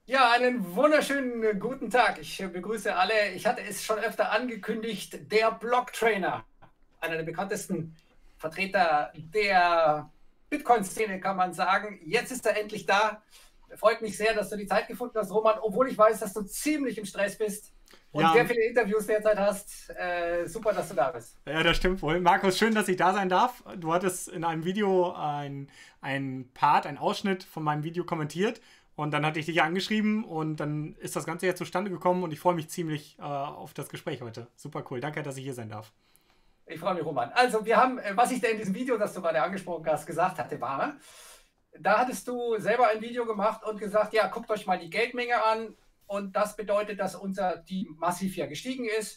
Ja, einen wunderschönen guten Tag. Ich begrüße alle. Ich hatte es schon öfter angekündigt, der Blocktrainer, einer der bekanntesten Vertreter der Bitcoin-Szene, kann man sagen. Jetzt ist er endlich da. Freut mich sehr, dass du die Zeit gefunden hast, Roman, obwohl ich weiß, dass du ziemlich im Stress bist und Ja, sehr viele Interviews derzeit hast. Super, dass du da bist. ja, das stimmt wohl. Markus, schön, dass ich da sein darf. Du hattest in einem Video ein Part, einen Ausschnitt von meinem Video kommentiert und dann hatte ich dich angeschrieben und dann ist das Ganze jetzt zustande gekommen und ich freue mich ziemlich auf das Gespräch heute. Super cool. Danke, dass ich hier sein darf. Ich freue mich, Roman. Also, wir haben, was ich da in diesem Video, das du gerade angesprochen hast, gesagt hatte, war, da hattest du selber ein Video gemacht und gesagt, ja, guckt euch mal die Geldmenge an. Und das bedeutet, dass die massiv ja gestiegen ist.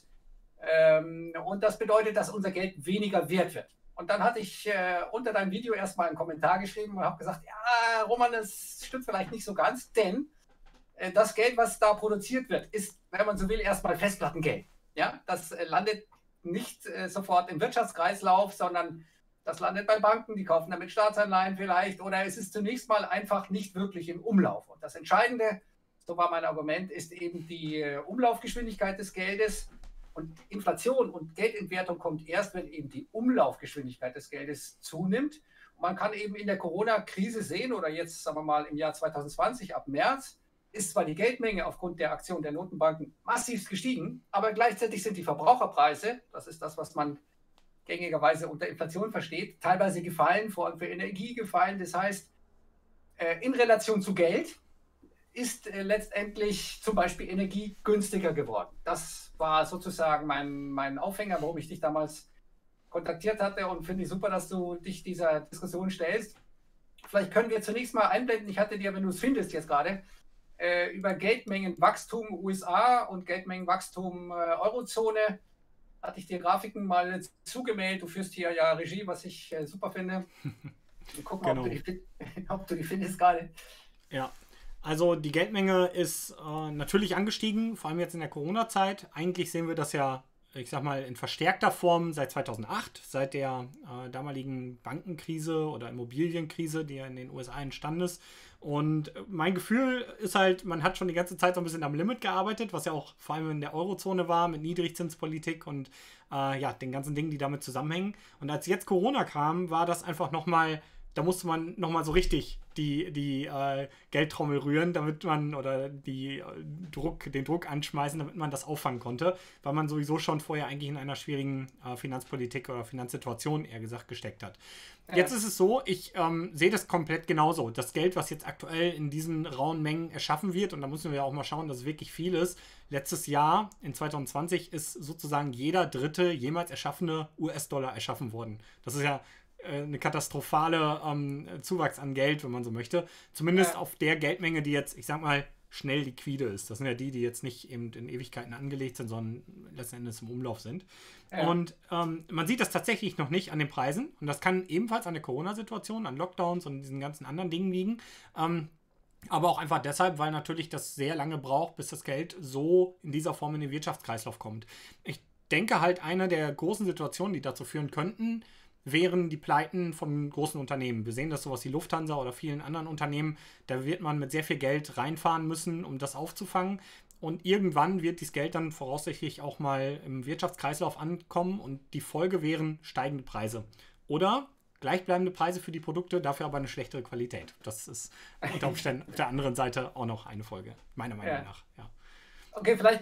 Und das bedeutet, dass unser Geld weniger wert wird. Und dann hatte ich unter deinem Video erstmal einen Kommentar geschrieben und habe gesagt, ja, Roman, das stimmt vielleicht nicht so ganz, denn das Geld, was da produziert wird, ist, wenn man so will, erstmal Festplattengeld. Ja, das landet nicht sofort im Wirtschaftskreislauf, sondern das landet bei Banken, die kaufen damit Staatsanleihen vielleicht, oder es ist zunächst mal einfach nicht wirklich im Umlauf. Und das Entscheidende, so war mein Argument, ist eben die Umlaufgeschwindigkeit des Geldes. Und Inflation und Geldentwertung kommt erst, wenn eben die Umlaufgeschwindigkeit des Geldes zunimmt. Und man kann eben in der Corona-Krise sehen, oder jetzt sagen wir mal im Jahr 2020 ab März, ist zwar die Geldmenge aufgrund der Aktion der Notenbanken massiv gestiegen, aber gleichzeitig sind die Verbraucherpreise, das ist das, was man gängigerweise unter Inflation versteht, teilweise gefallen, vor allem für Energie gefallen. Das heißt, in Relation zu Geld ist letztendlich zum Beispiel Energie günstiger geworden. Das war sozusagen mein Aufhänger, warum ich dich damals kontaktiert hatte, und finde ich super, dass du dich dieser Diskussion stellst. Vielleicht können wir zunächst mal einblenden, ich hatte dir, wenn du es findest jetzt gerade, über Geldmengenwachstum USA und Geldmengenwachstum Eurozone, hatte ich dir Grafiken mal zugemailt. Du führst hier ja Regie, was ich super finde. Guck mal, Genau. ob du die findest gerade. Ja. Also die Geldmenge ist natürlich angestiegen, vor allem jetzt in der Corona-Zeit. Eigentlich sehen wir das ja, ich sag mal, in verstärkter Form seit 2008, seit der damaligen Bankenkrise oder Immobilienkrise, die ja in den USA entstanden ist. Und mein Gefühl ist halt, man hat schon die ganze Zeit so ein bisschen am Limit gearbeitet, was ja auch vor allem in der Eurozone war, mit Niedrigzinspolitik und ja, den ganzen Dingen, die damit zusammenhängen. Und als jetzt Corona kam, war das einfach nochmal, da musste man nochmal so richtig die Geldtrommel rühren, damit man, oder den Druck anschmeißen, damit man das auffangen konnte, weil man sowieso schon vorher eigentlich in einer schwierigen Finanzpolitik oder Finanzsituation, eher gesagt, gesteckt hat. Jetzt ist es so, ich sehe das komplett genauso. Das Geld, was jetzt aktuell in diesen rauen Mengen erschaffen wird, und da müssen wir ja auch mal schauen, dass es wirklich viel ist. Letztes Jahr, in 2020, ist sozusagen jeder dritte jemals erschaffene US-Dollar erschaffen worden. Das ist ja eine katastrophale Zuwachs an Geld, wenn man so möchte. Zumindest auf der Geldmenge, die jetzt, ich sag mal, schnell liquide ist. Das sind ja die jetzt nicht eben in Ewigkeiten angelegt sind, sondern letzten Endes im Umlauf sind. Und man sieht das tatsächlich noch nicht an den Preisen. Und das kann ebenfalls an der Corona-Situation, an Lockdowns und diesen ganzen anderen Dingen liegen. Aber auch einfach deshalb, weil natürlich das sehr lange braucht, bis das Geld so in dieser Form in den Wirtschaftskreislauf kommt. Ich denke halt, eine der großen Situationen, die dazu führen könnten, wären die Pleiten von großen Unternehmen. Wir sehen das sowas wie Lufthansa oder vielen anderen Unternehmen, da wird man mit sehr viel Geld reinfahren müssen, um das aufzufangen. Und irgendwann wird dieses Geld dann voraussichtlich auch mal im Wirtschaftskreislauf ankommen und die Folge wären steigende Preise. Oder gleichbleibende Preise für die Produkte, dafür aber eine schlechtere Qualität. Das ist unter Umständen auf der anderen Seite auch noch eine Folge, meiner Meinung nach. Ja. Okay, vielleicht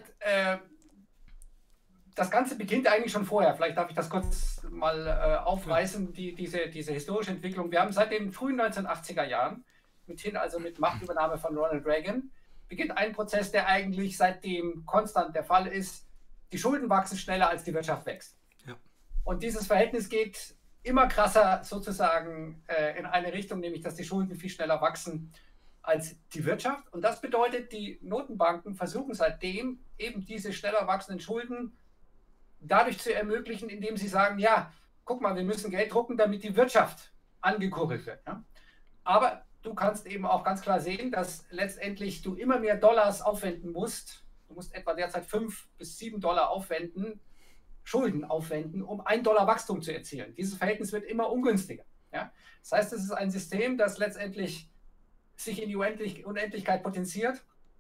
das Ganze beginnt eigentlich schon vorher. Vielleicht darf ich das kurz mal aufreißen, diese historische Entwicklung. Wir haben seit den frühen 1980er Jahren, also mit Machtübernahme von Ronald Reagan, beginnt ein Prozess, der eigentlich seitdem konstant der Fall ist. Die Schulden wachsen schneller, als die Wirtschaft wächst. Ja. Und dieses Verhältnis geht immer krasser sozusagen in eine Richtung, nämlich dass die Schulden viel schneller wachsen als die Wirtschaft. Und das bedeutet, die Notenbanken versuchen seitdem eben diese schneller wachsenden Schulden dadurch zu ermöglichen, indem sie sagen, ja, guck mal, wir müssen Geld drucken, damit die Wirtschaft angekurbelt wird. Ja? Aber du kannst eben auch ganz klar sehen, dass letztendlich du immer mehr Dollars aufwenden musst. Du musst etwa derzeit 5 bis 7 Dollar aufwenden, Schulden aufwenden, um $1 Wachstum zu erzielen. Dieses Verhältnis wird immer ungünstiger. Ja? Das heißt, es ist ein System, das letztendlich sich in die Unendlichkeit potenziert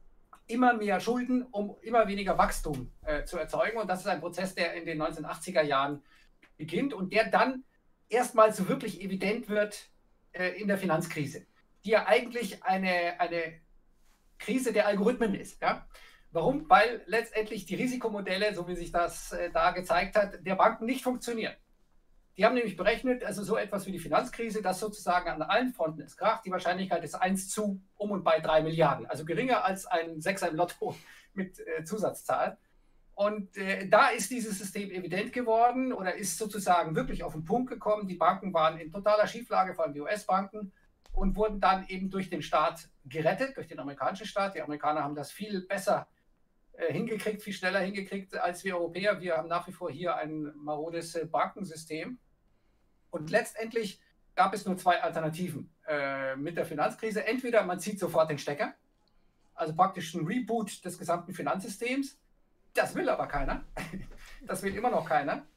immer mehr Schulden, um immer weniger Wachstum zu erzeugen. Und das ist ein Prozess, der in den 1980er Jahren beginnt und der dann erstmals so wirklich evident wird in der Finanzkrise, die ja eigentlich eine Krise der Algorithmen ist. Ja? Warum? Weil letztendlich die Risikomodelle, so wie sich das da gezeigt hat, der Banken nicht funktionieren. Die haben nämlich berechnet, also so etwas wie die Finanzkrise, dass sozusagen an allen Fronten es kracht. Die Wahrscheinlichkeit ist 1 zu um und bei 3 Milliarden, also geringer als ein Sechser im Lotto mit Zusatzzahl. Und da ist dieses System evident geworden oder ist sozusagen wirklich auf den Punkt gekommen. Die Banken waren in totaler Schieflage, vor allem die US-Banken, und wurden dann eben durch den Staat gerettet, durch den amerikanischen Staat. Die Amerikaner haben das viel besser hingekriegt, viel schneller hingekriegt als wir Europäer. Wir haben nach wie vor hier ein marodes Bankensystem. Und letztendlich gab es nur zwei Alternativen mit der Finanzkrise. Entweder man zieht sofort den Stecker, also praktisch ein Reboot des gesamten Finanzsystems. Das will aber keiner. Das will immer noch keiner.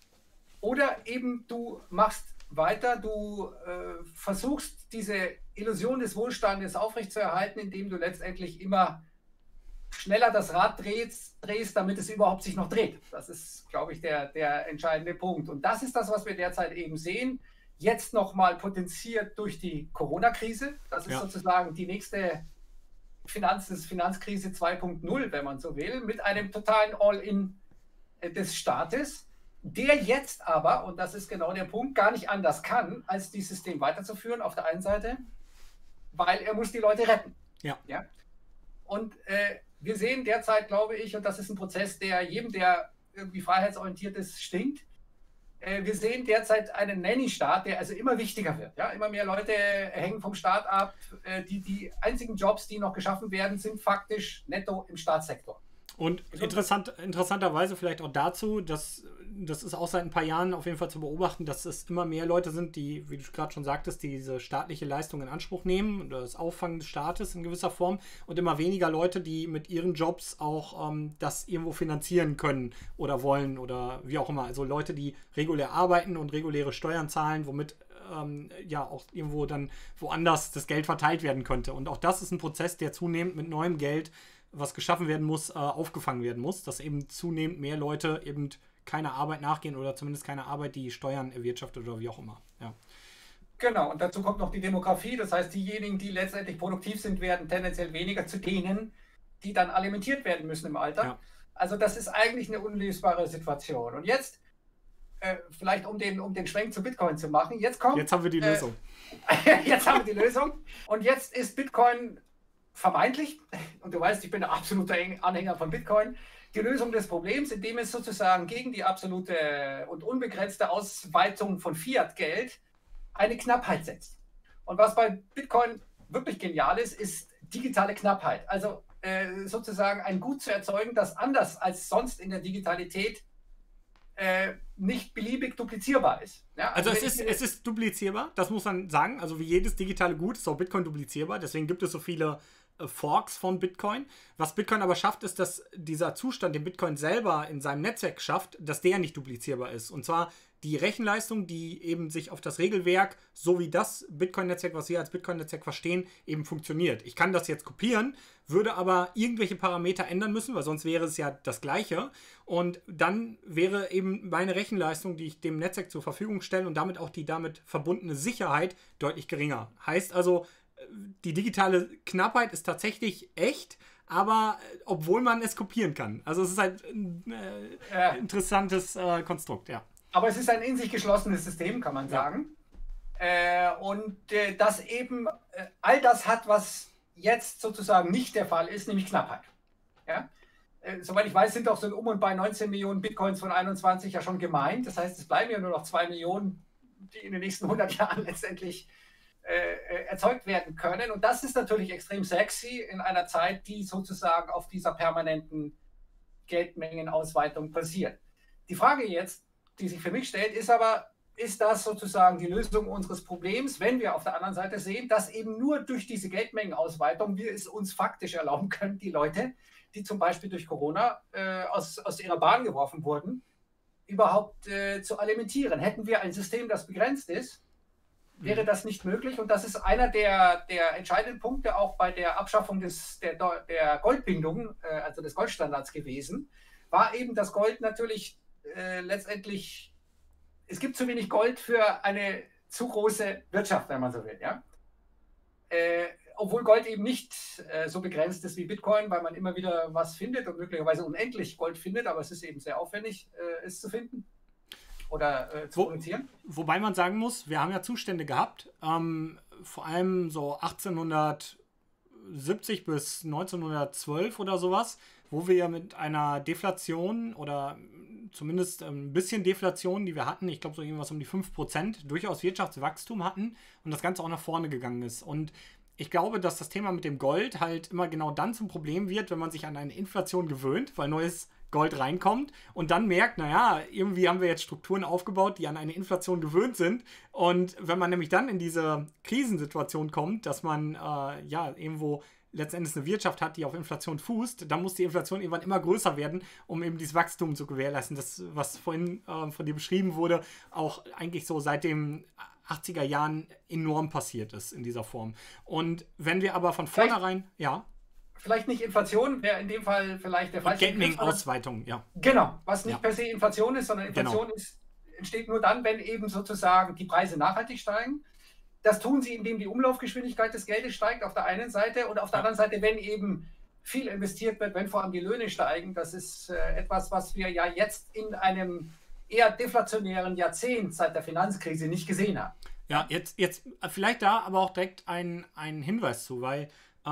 Oder eben du machst weiter, du versuchst diese Illusion des Wohlstandes aufrechtzuerhalten, indem du letztendlich immer schneller das Rad drehst, damit es überhaupt sich noch dreht. Das ist, glaube ich, der entscheidende Punkt. Und das ist das, was wir derzeit eben sehen. Jetzt nochmal potenziert durch die Corona-Krise. Das ist sozusagen die nächste Finanzkrise 2.0, wenn man so will, mit einem totalen All-in des Staates, der jetzt aber, und das ist genau der Punkt, gar nicht anders kann, als dieses System weiterzuführen auf der einen Seite, weil er muss die Leute retten. Ja? Und wir sehen derzeit, glaube ich, und das ist ein Prozess, der jedem, der irgendwie freiheitsorientiert ist, stinkt. Wir sehen derzeit einen Nanny-Staat, der also immer wichtiger wird. Ja? Immer mehr Leute hängen vom Staat ab. Die einzigen Jobs, die noch geschaffen werden, sind faktisch netto im Staatssektor. Und interessanterweise vielleicht auch dazu, dass das ist auch seit ein paar Jahren auf jeden Fall zu beobachten, dass es immer mehr Leute sind, die, wie du gerade schon sagtest, die diese staatliche Leistung in Anspruch nehmen oder das Auffangen des Staates in gewisser Form und immer weniger Leute, die mit ihren Jobs auch das irgendwo finanzieren können oder wollen oder wie auch immer. Also Leute, die regulär arbeiten und reguläre Steuern zahlen, womit ja auch irgendwo dann woanders das Geld verteilt werden könnte. Und auch das ist ein Prozess, der zunehmend mit neuem Geld, was geschaffen werden muss, aufgefangen werden muss, dass eben zunehmend mehr Leute eben keine Arbeit nachgehen oder zumindest keine Arbeit, die Steuern erwirtschaftet oder wie auch immer. Ja. Genau, und dazu kommt noch die Demografie. Das heißt, diejenigen, die letztendlich produktiv sind, werden tendenziell weniger zu denen, die dann alimentiert werden müssen im Alter. Ja. Also das ist eigentlich eine unlösbare Situation. Und jetzt, vielleicht um den Schwenk zu Bitcoin zu machen, jetzt haben wir die Lösung. Jetzt haben wir die Lösung. Und jetzt ist Bitcoin vermeintlich, und du weißt, ich bin ein absoluter Anhänger von Bitcoin, die Lösung des Problems, indem es sozusagen gegen die absolute und unbegrenzte Ausweitung von Fiat-Geld eine Knappheit setzt. Und was bei Bitcoin wirklich genial ist, ist digitale Knappheit. Also sozusagen ein Gut zu erzeugen, das anders als sonst in der Digitalität nicht beliebig duplizierbar ist. Ja, also es ist duplizierbar, das muss man sagen. Also wie jedes digitale Gut ist auch Bitcoin duplizierbar. Deswegen gibt es so viele Forks von Bitcoin. Was Bitcoin aber schafft, ist, dass dieser Zustand, den Bitcoin selber in seinem Netzwerk schafft, dass der nicht duplizierbar ist. Und zwar die Rechenleistung, die eben sich auf das Regelwerk, so wie das Bitcoin-Netzwerk, was wir als Bitcoin-Netzwerk verstehen, eben funktioniert. Ich kann das jetzt kopieren, würde aber irgendwelche Parameter ändern müssen, weil sonst wäre es ja das Gleiche. Und dann wäre eben meine Rechenleistung, die ich dem Netzwerk zur Verfügung stelle und damit auch die damit verbundene Sicherheit deutlich geringer. Heißt also, die digitale Knappheit ist tatsächlich echt, aber obwohl man es kopieren kann. Also es ist halt ein interessantes Konstrukt, ja. Aber es ist ein in sich geschlossenes System, kann man sagen. Und das eben all das hat, was jetzt sozusagen nicht der Fall ist, nämlich Knappheit. Ja? Soweit ich weiß, sind auch so um und bei 19 Millionen Bitcoins von 21 ja schon gemeint. Das heißt, es bleiben ja nur noch 2 Millionen, die in den nächsten 100 Jahren letztendlich erzeugt werden können. Und das ist natürlich extrem sexy in einer Zeit, die sozusagen auf dieser permanenten Geldmengenausweitung basiert. Die Frage jetzt, die sich für mich stellt, ist aber, ist das sozusagen die Lösung unseres Problems, wenn wir auf der anderen Seite sehen, dass eben nur durch diese Geldmengenausweitung wir es uns faktisch erlauben können, die Leute, die zum Beispiel durch Corona aus ihrer Bahn geworfen wurden, überhaupt zu alimentieren. Hätten wir ein System, das begrenzt ist, wäre das nicht möglich. Und das ist einer der entscheidenden Punkte auch bei der Abschaffung der Goldbindung, also des Goldstandards gewesen, war eben das Gold natürlich letztendlich, es gibt zu wenig Gold für eine zu große Wirtschaft, wenn man so will. Ja? Obwohl Gold eben nicht so begrenzt ist wie Bitcoin, weil man immer wieder was findet und möglicherweise unendlich Gold findet, aber es ist eben sehr aufwendig, es zu finden oder zu produzieren. Wobei man sagen muss, wir haben ja Zustände gehabt, vor allem so 1870 bis 1912 oder sowas, wo wir ja mit einer Deflation oder zumindest ein bisschen Deflation, die wir hatten, ich glaube so irgendwas um die 5%, durchaus Wirtschaftswachstum hatten und das Ganze auch nach vorne gegangen ist. Und ich glaube, dass das Thema mit dem Gold halt immer genau dann zum Problem wird, wenn man sich an eine Inflation gewöhnt, weil neues Gold reinkommt und dann merkt, naja, irgendwie haben wir jetzt Strukturen aufgebaut, die an eine Inflation gewöhnt sind. Und wenn man nämlich dann in diese Krisensituation kommt, dass man irgendwo letztendlich eine Wirtschaft hat, die auf Inflation fußt, dann muss die Inflation irgendwann immer größer werden, um eben dieses Wachstum zu gewährleisten. Das, was vorhin von dir beschrieben wurde, auch eigentlich so seit den 80er Jahren enorm passiert ist in dieser Form. Und wenn wir aber von vornherein, vielleicht nicht Inflation, wäre in dem Fall vielleicht der falsche Geldmengenausweitung, ja. Genau, was nicht per se Inflation ist, sondern Inflation entsteht nur dann, wenn eben sozusagen die Preise nachhaltig steigen. Das tun sie, indem die Umlaufgeschwindigkeit des Geldes steigt auf der einen Seite und auf der anderen Seite, wenn eben viel investiert wird, wenn vor allem die Löhne steigen. Das ist etwas, was wir ja jetzt in einem eher deflationären Jahrzehnt seit der Finanzkrise nicht gesehen haben. Ja, jetzt vielleicht da aber auch direkt ein Hinweis zu, weil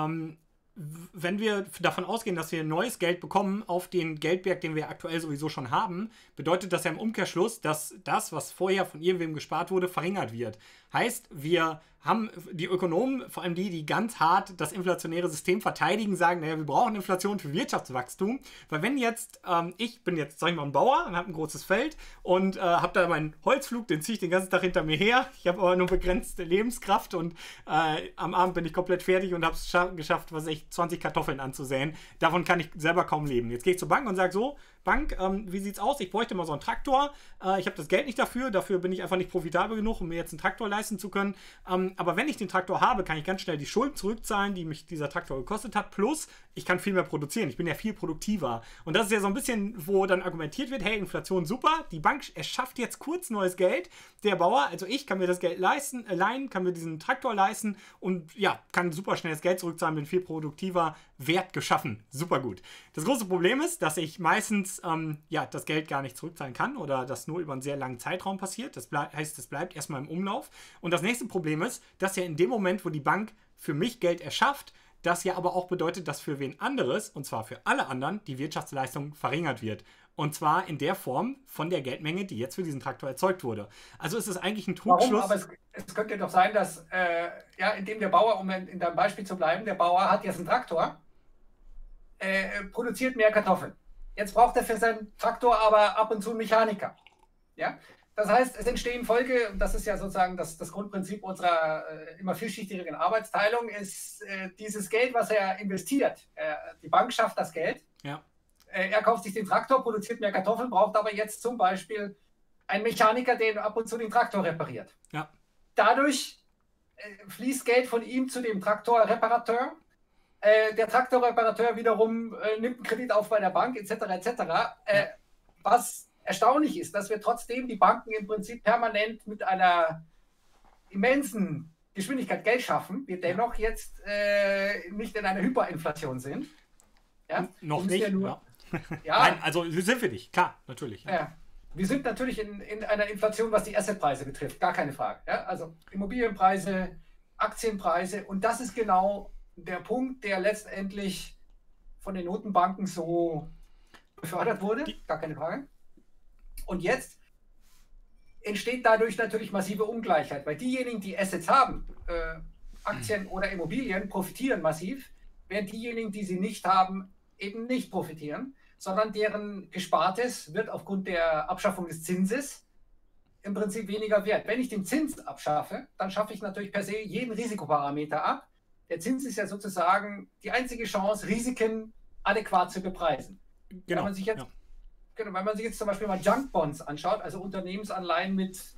wenn wir davon ausgehen, dass wir neues Geld bekommen auf den Geldberg, den wir aktuell sowieso schon haben, bedeutet das ja im Umkehrschluss, dass das, was vorher von irgendwem gespart wurde, verringert wird. Heißt, wir haben die Ökonomen, vor allem die ganz hart das inflationäre System verteidigen, sagen, naja, wir brauchen Inflation für Wirtschaftswachstum, weil wenn jetzt, ich bin jetzt, sag ich mal, ein Bauer und habe ein großes Feld und habe da meinen Holzpflug, den ziehe ich den ganzen Tag hinter mir her, ich habe aber nur begrenzte Lebenskraft und am Abend bin ich komplett fertig und habe es geschafft, 20 Kartoffeln anzusäen. Davon kann ich selber kaum leben. Jetzt gehe ich zur Bank und sage so, Bank, wie sieht's aus? Ich bräuchte mal so einen Traktor. Ich habe das Geld nicht dafür bin ich einfach nicht profitabel genug, um mir jetzt einen Traktor leisten zu können. Aber wenn ich den Traktor habe, kann ich ganz schnell die Schulden zurückzahlen, die mich dieser Traktor gekostet hat. Plus, ich kann viel mehr produzieren. Ich bin ja viel produktiver. Und das ist ja so ein bisschen, wo dann argumentiert wird, hey, Inflation super, die Bank erschafft jetzt kurz neues Geld. Der Bauer, also ich, kann mir das Geld leihen, kann mir diesen Traktor leisten und ja, kann super schnell das Geld zurückzahlen, bin viel produktiver, Wert geschaffen. Super gut. Das große Problem ist, dass ich meistens das Geld gar nicht zurückzahlen kann oder das nur über einen sehr langen Zeitraum passiert. Das heißt, es bleibt erstmal im Umlauf. Und das nächste Problem ist, dass ja in dem Moment, wo die Bank für mich Geld erschafft, das ja aber auch bedeutet, dass für wen anderes, und zwar für alle anderen, die Wirtschaftsleistung verringert wird. Und zwar in der Form von der Geldmenge, die jetzt für diesen Traktor erzeugt wurde. Also ist es eigentlich ein Trugschluss. Warum? Aber es könnte doch sein, dass, indem der Bauer, um in deinem Beispiel zu bleiben, der Bauer hat jetzt einen Traktor, produziert mehr Kartoffeln. Jetzt braucht er für seinen Traktor aber ab und zu einen Mechaniker. Ja? Das heißt, es entstehen Folge, und das ist ja sozusagen das Grundprinzip unserer immer vielschichtigen Arbeitsteilung, ist dieses Geld, was er investiert. Die Bank schafft das Geld. Ja. Er kauft sich den Traktor, produziert mehr Kartoffeln, braucht aber jetzt zum Beispiel einen Mechaniker, der ab und zu den Traktor repariert. Ja. Dadurch fließt Geld von ihm zu dem Traktorreparateur. Der Traktorreparateur wiederum nimmt einen Kredit auf bei der Bank, etc. etc. Was erstaunlich ist, dass wir trotzdem die Banken im Prinzip permanent mit einer immensen Geschwindigkeit Geld schaffen, wir dennoch jetzt nicht in einer Hyperinflation sind. Ja? Noch nicht, ja. Nein, also sind wir nicht, klar, natürlich. Ja. Wir sind natürlich in einer Inflation, was die Assetpreise betrifft, gar keine Frage. Ja? Also Immobilienpreise, Aktienpreise, und das ist genau der Punkt, der letztendlich von den Notenbanken so befördert wurde, gar keine Frage. Und jetzt entsteht dadurch natürlich massive Ungleichheit, weil diejenigen, die Assets haben, Aktien oder Immobilien, profitieren massiv, während diejenigen, die sie nicht haben, eben nicht profitieren, sondern deren Gespartes wird aufgrund der Abschaffung des Zinses im Prinzip weniger wert. Wenn ich den Zins abschaffe, dann schaffe ich natürlich per se jeden Risikoparameter ab. Der Zins ist ja sozusagen die einzige Chance, Risiken adäquat zu bepreisen. Genau. Wenn man sich jetzt zum Beispiel mal Junk Bonds anschaut, also Unternehmensanleihen mit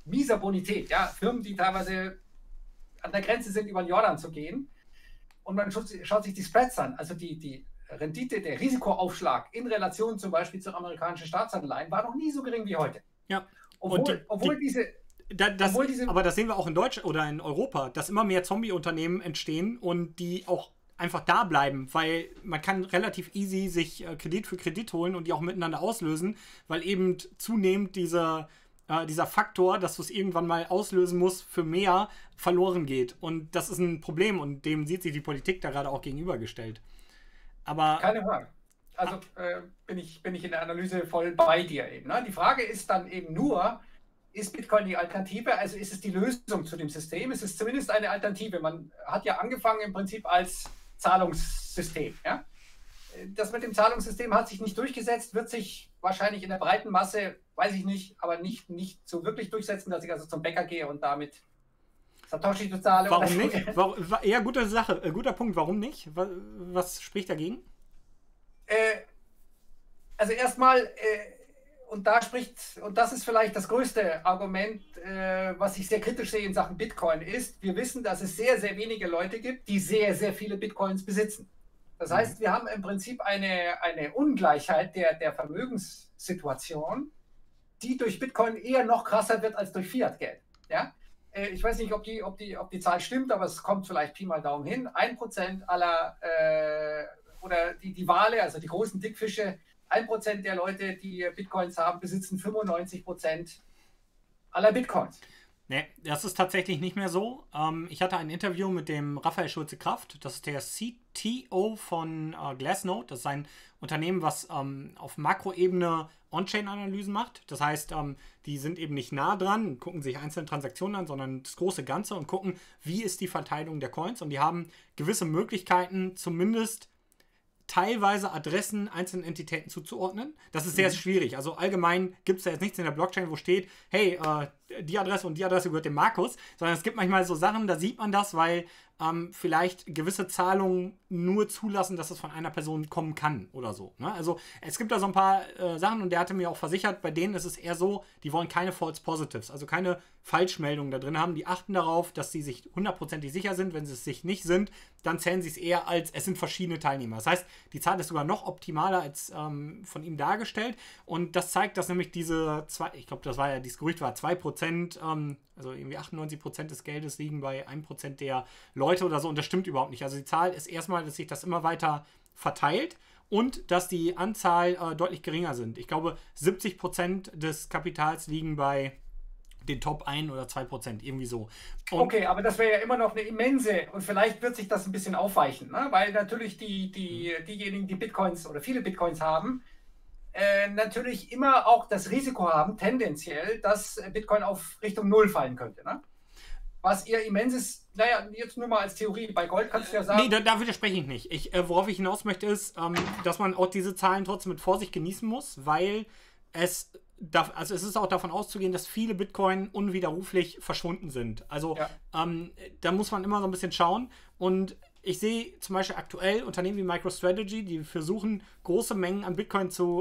mieser Bonität. Ja? Firmen, die teilweise an der Grenze sind, über den Jordan zu gehen. Und man schaut sich die Spreads an, also die Rendite, der Risikoaufschlag in Relation zum Beispiel zu amerikanischen Staatsanleihen war noch nie so gering wie heute. Ja. Obwohl diese aber das sehen wir auch in Deutschland oder in Europa, dass immer mehr Zombie-Unternehmen entstehen und die auch einfach da bleiben, weil man kann relativ easy sich Kredit für Kredit holen und die auch miteinander auslösen, weil eben zunehmend dieser Faktor, dass du es irgendwann mal auslösen musst, für mehr verloren geht. Und das ist ein Problem und dem sieht sich die Politik da gerade auch gegenübergestellt. Aber keine Frage. Also bin ich in der Analyse voll bei dir eben. Ne? Die Frage ist dann eben nur, ist Bitcoin die Alternative? Also ist es die Lösung zu dem System? Es ist zumindest eine Alternative. Man hat ja angefangen im Prinzip als Zahlungssystem. Ja? Das mit dem Zahlungssystem hat sich nicht durchgesetzt, wird sich wahrscheinlich in der breiten Masse, weiß ich nicht, aber nicht so wirklich durchsetzen, dass ich also zum Bäcker gehe und damit Satoshi bezahle. Warum nicht? Ja, gute Sache, guter Punkt. Warum nicht? Was spricht dagegen? Also erstmal, und das ist vielleicht das größte Argument, was ich sehr kritisch sehe in Sachen Bitcoin, ist, wir wissen, dass es sehr, sehr wenige Leute gibt, die sehr, sehr viele Bitcoins besitzen. Das heißt, wir haben im Prinzip eine Ungleichheit der Vermögenssituation, die durch Bitcoin eher noch krasser wird als durch Fiat-Geld. Ja? Ich weiß nicht, ob die Zahl stimmt, aber es kommt vielleicht Pi mal Daumen hin. 1% aller, oder die Wale, also die großen Dickfische, 1% der Leute, die Bitcoins haben, besitzen 95% aller Bitcoins. Nee, das ist tatsächlich nicht mehr so. Ich hatte ein Interview mit dem Raphael Schulze-Kraft. Das ist der CTO von Glassnode. Das ist ein Unternehmen, was auf Makroebene On-Chain-Analysen macht. Das heißt, die sind eben nicht nah dran, gucken sich einzelne Transaktionen an, sondern das große Ganze und gucken, wie ist die Verteilung der Coins. Und die haben gewisse Möglichkeiten, zumindest teilweise Adressen einzelnen Entitäten zuzuordnen. Das ist sehr schwierig. Also allgemein gibt es da jetzt nichts in der Blockchain, wo steht, hey, die Adresse und die Adresse gehört dem Markus, sondern es gibt manchmal so Sachen, da sieht man das, weil vielleicht gewisse Zahlungen nur zulassen, dass es von einer Person kommen kann oder so. Ne? Also es gibt da so ein paar Sachen und der hatte mir auch versichert, bei denen ist es eher so, die wollen keine False Positives, also keine Falschmeldungen da drin haben. Die achten darauf, dass sie sich hundertprozentig sicher sind. Wenn sie es sich nicht sind, dann zählen sie es eher als, es sind verschiedene Teilnehmer. Das heißt, die Zahl ist sogar noch optimaler als von ihm dargestellt und das zeigt, dass nämlich diese ich glaube, das war ja, dieses Gerücht war 2%, also irgendwie 98% des Geldes liegen bei 1% der Leute oder so und das stimmt überhaupt nicht. Also die Zahl ist erstmal, dass sich das immer weiter verteilt und dass die Anzahl deutlich geringer sind. Ich glaube, 70% des Kapitals liegen bei den Top 1 oder 2%, irgendwie so. Und okay, aber das wäre ja immer noch eine immense und vielleicht wird sich das ein bisschen aufweichen, ne? Weil natürlich diejenigen, die Bitcoins oder viele Bitcoins haben, natürlich immer auch das Risiko haben, tendenziell, dass Bitcoin auf Richtung Null fallen könnte. Ne? Was ihr immenses, naja, jetzt nur mal als Theorie, bei Gold kannst du ja sagen... Nee, da widerspreche ich nicht. Worauf ich hinaus möchte ist, dass man auch diese Zahlen trotzdem mit Vorsicht genießen muss, weil es ist auch davon auszugehen, dass viele Bitcoin unwiderruflich verschwunden sind. Also ja. Da muss man immer so ein bisschen schauen und ich sehe zum Beispiel aktuell Unternehmen wie MicroStrategy, die versuchen, große Mengen an Bitcoin zu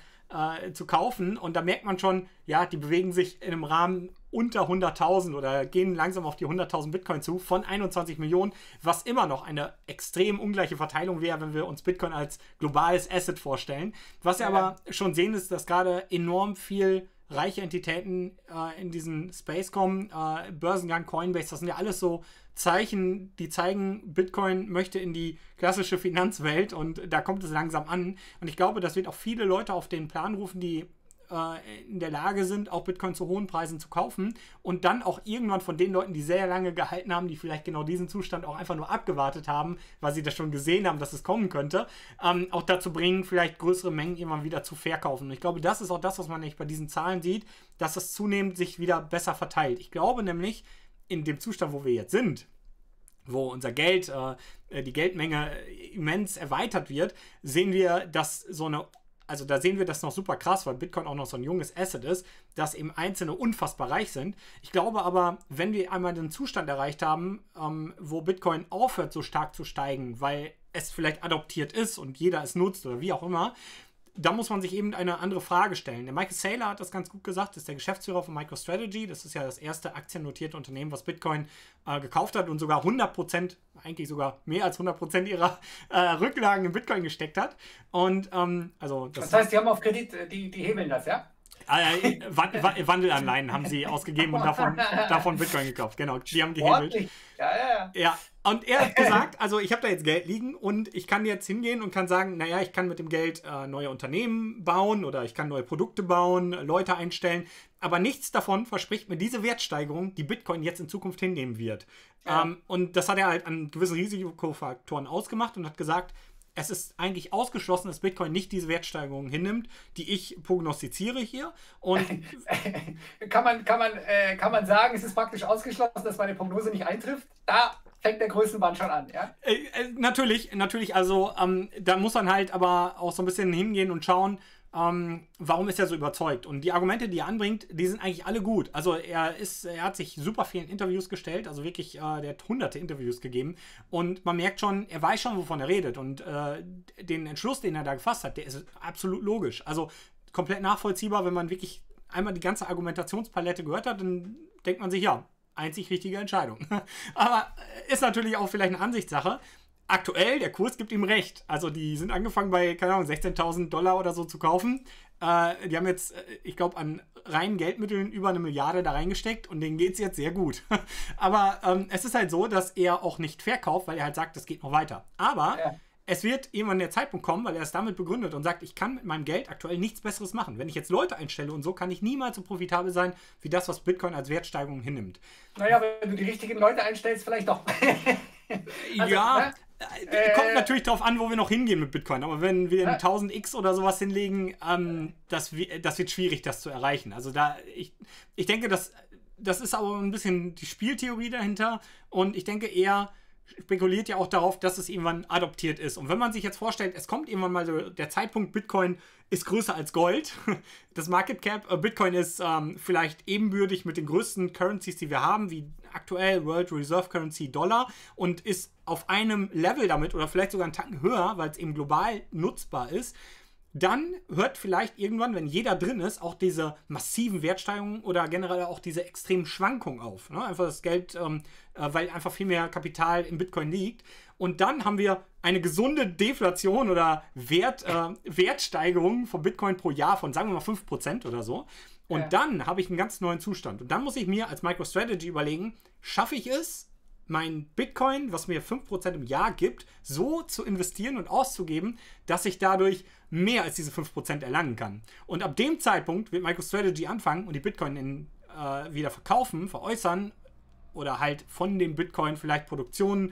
kaufen. Und da merkt man schon, ja, die bewegen sich in einem Rahmen unter 100.000 oder gehen langsam auf die 100.000 Bitcoin zu von 21 Millionen, was immer noch eine extrem ungleiche Verteilung wäre, wenn wir uns Bitcoin als globales Asset vorstellen. Was wir aber schon sehen, ist, dass gerade enorm viel reiche Entitäten in diesen Space kommen. Börsengang, Coinbase, das sind ja alles so Zeichen, die zeigen, Bitcoin möchte in die klassische Finanzwelt und da kommt es langsam an. Und ich glaube, das wird auch viele Leute auf den Plan rufen, die in der Lage sind, auch Bitcoin zu hohen Preisen zu kaufen und dann auch irgendwann von den Leuten, die sehr lange gehalten haben, die vielleicht genau diesen Zustand auch einfach nur abgewartet haben, weil sie das schon gesehen haben, dass es kommen könnte, auch dazu bringen, vielleicht größere Mengen irgendwann wieder zu verkaufen. Und ich glaube, das ist auch das, was man nicht bei diesen Zahlen sieht, dass es zunehmend sich wieder besser verteilt. Ich glaube nämlich, in dem Zustand, wo wir jetzt sind, wo unser Geld, die Geldmenge immens erweitert wird, sehen wir, dass da sehen wir das noch super krass, weil Bitcoin auch noch so ein junges Asset ist, dass eben Einzelne unfassbar reich sind. Ich glaube aber, wenn wir einmal den Zustand erreicht haben, wo Bitcoin aufhört so stark zu steigen, weil es vielleicht adoptiert ist und jeder es nutzt oder wie auch immer, da muss man sich eben eine andere Frage stellen. Der Michael Saylor hat das ganz gut gesagt, das ist der Geschäftsführer von MicroStrategy. Das ist ja das erste aktiennotierte Unternehmen, was Bitcoin gekauft hat und sogar 100%, eigentlich sogar mehr als 100% ihrer Rücklagen in Bitcoin gesteckt hat. Und also das heißt, die haben auf Kredit, die hebeln das, ja? Wandelanleihen haben sie ausgegeben und davon Bitcoin gekauft. Genau, die haben gehebelt. Ja, und er hat gesagt, also ich habe da jetzt Geld liegen und ich kann jetzt hingehen und kann sagen, naja, ich kann mit dem Geld neue Unternehmen bauen oder ich kann neue Produkte bauen, Leute einstellen, aber nichts davon verspricht mir diese Wertsteigerung, die Bitcoin jetzt in Zukunft hinnehmen wird. Ja. Und das hat er halt an gewissen Risikofaktoren ausgemacht und hat gesagt, es ist eigentlich ausgeschlossen, dass Bitcoin nicht diese Wertsteigerung hinnimmt, die ich prognostiziere hier. Und kann man sagen, es ist praktisch ausgeschlossen, dass meine Prognose nicht eintrifft? Da fängt der Größenwahn schon an, ja? Natürlich. Also da muss man halt aber auch so ein bisschen hingehen und schauen, warum ist er so überzeugt? Und die Argumente, die er anbringt, die sind eigentlich alle gut. Also er hat sich super vielen Interviews gestellt, also wirklich, der hat hunderte Interviews gegeben und man merkt schon, er weiß schon, wovon er redet und den Entschluss, den er da gefasst hat, der ist absolut logisch. Also komplett nachvollziehbar, wenn man wirklich einmal die ganze Argumentationspalette gehört hat, dann denkt man sich, ja, einzig richtige Entscheidung. Aber ist natürlich auch vielleicht eine Ansichtssache. Aktuell, der Kurs gibt ihm recht. Also die sind angefangen bei, keine Ahnung, $16.000 oder so zu kaufen. Die haben jetzt, ich glaube, an reinen Geldmitteln über 1 Milliarde da reingesteckt und denen geht es jetzt sehr gut. Aber es ist halt so, dass er auch nicht verkauft, weil er halt sagt, das geht noch weiter. Aber es wird irgendwann der Zeitpunkt kommen, weil er es damit begründet und sagt, ich kann mit meinem Geld aktuell nichts Besseres machen. Wenn ich jetzt Leute einstelle und so, kann ich niemals so profitabel sein, wie das, was Bitcoin als Wertsteigerung hinnimmt. Naja, wenn du die richtigen Leute einstellst, vielleicht doch. Also, ja, kommt natürlich darauf an, wo wir noch hingehen mit Bitcoin. Aber wenn wir 1000x oder sowas hinlegen, das wird schwierig, das zu erreichen. Also ich denke, das ist aber ein bisschen die Spieltheorie dahinter. Und ich denke, er spekuliert ja auch darauf, dass es irgendwann adoptiert ist. Und wenn man sich jetzt vorstellt, es kommt irgendwann mal so der Zeitpunkt, Bitcoin ist größer als Gold. Das Market Cap, Bitcoin ist vielleicht ebenbürtig mit den größten Currencies, die wir haben, wie aktuell World Reserve Currency Dollar und ist auf einem Level damit oder vielleicht sogar einen Tacken höher, weil es eben global nutzbar ist. Dann hört vielleicht irgendwann, wenn jeder drin ist, auch diese massiven Wertsteigerungen oder generell auch diese extremen Schwankungen auf. Ne? Einfach das Geld, weil einfach viel mehr Kapital im Bitcoin liegt. Und dann haben wir eine gesunde Deflation oder Wertsteigerung von Bitcoin pro Jahr von, sagen wir mal, 5% oder so. Und dann habe ich einen ganz neuen Zustand. Und dann muss ich mir als MicroStrategy überlegen, schaffe ich es, mein Bitcoin, was mir 5% im Jahr gibt, so zu investieren und auszugeben, dass ich dadurch mehr als diese 5% erlangen kann. Und ab dem Zeitpunkt wird MicroStrategy anfangen und die Bitcoin wieder verkaufen, veräußern oder halt von dem Bitcoin vielleicht Produktionen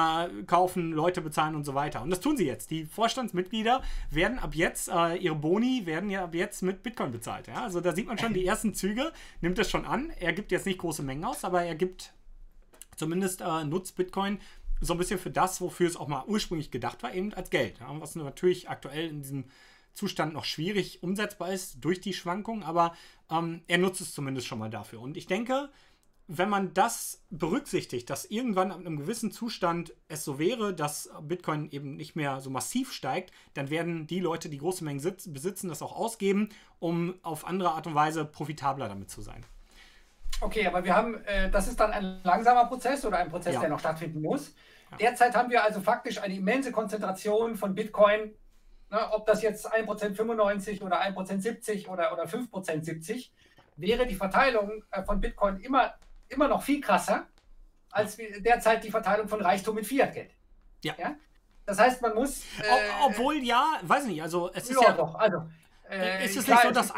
kaufen, Leute bezahlen und so weiter. Und das tun sie jetzt. Die Vorstandsmitglieder werden ab jetzt, ihre Boni werden ja ab jetzt mit Bitcoin bezahlt. Ja? Also da sieht man schon die ersten Züge, nimmt das schon an. Er gibt jetzt nicht große Mengen aus, aber er gibt zumindest nutzt Bitcoin so ein bisschen für das, wofür es auch mal ursprünglich gedacht war, eben als Geld. Ja, was natürlich aktuell in diesem Zustand noch schwierig umsetzbar ist durch die Schwankungen, aber er nutzt es zumindest schon mal dafür. Und ich denke, wenn man das berücksichtigt, dass irgendwann ab einem gewissen Zustand es so wäre, dass Bitcoin eben nicht mehr so massiv steigt, dann werden die Leute, die große Mengen besitzen, das auch ausgeben, um auf andere Art und Weise profitabler damit zu sein. Okay, aber wir haben, das ist dann ein langsamer Prozess oder ein Prozess, der noch stattfinden muss. Ja. Derzeit haben wir also faktisch eine immense Konzentration von Bitcoin, ne, ob das jetzt 1% 95 oder 1% 70 oder 5% 70, wäre die Verteilung von Bitcoin immer noch viel krasser als derzeit die Verteilung von Reichtum mit Fiat-Geld. Ja. Das heißt, man muss... obwohl, weiß nicht, also es ist ja... Doch, also... ist es nicht so, dass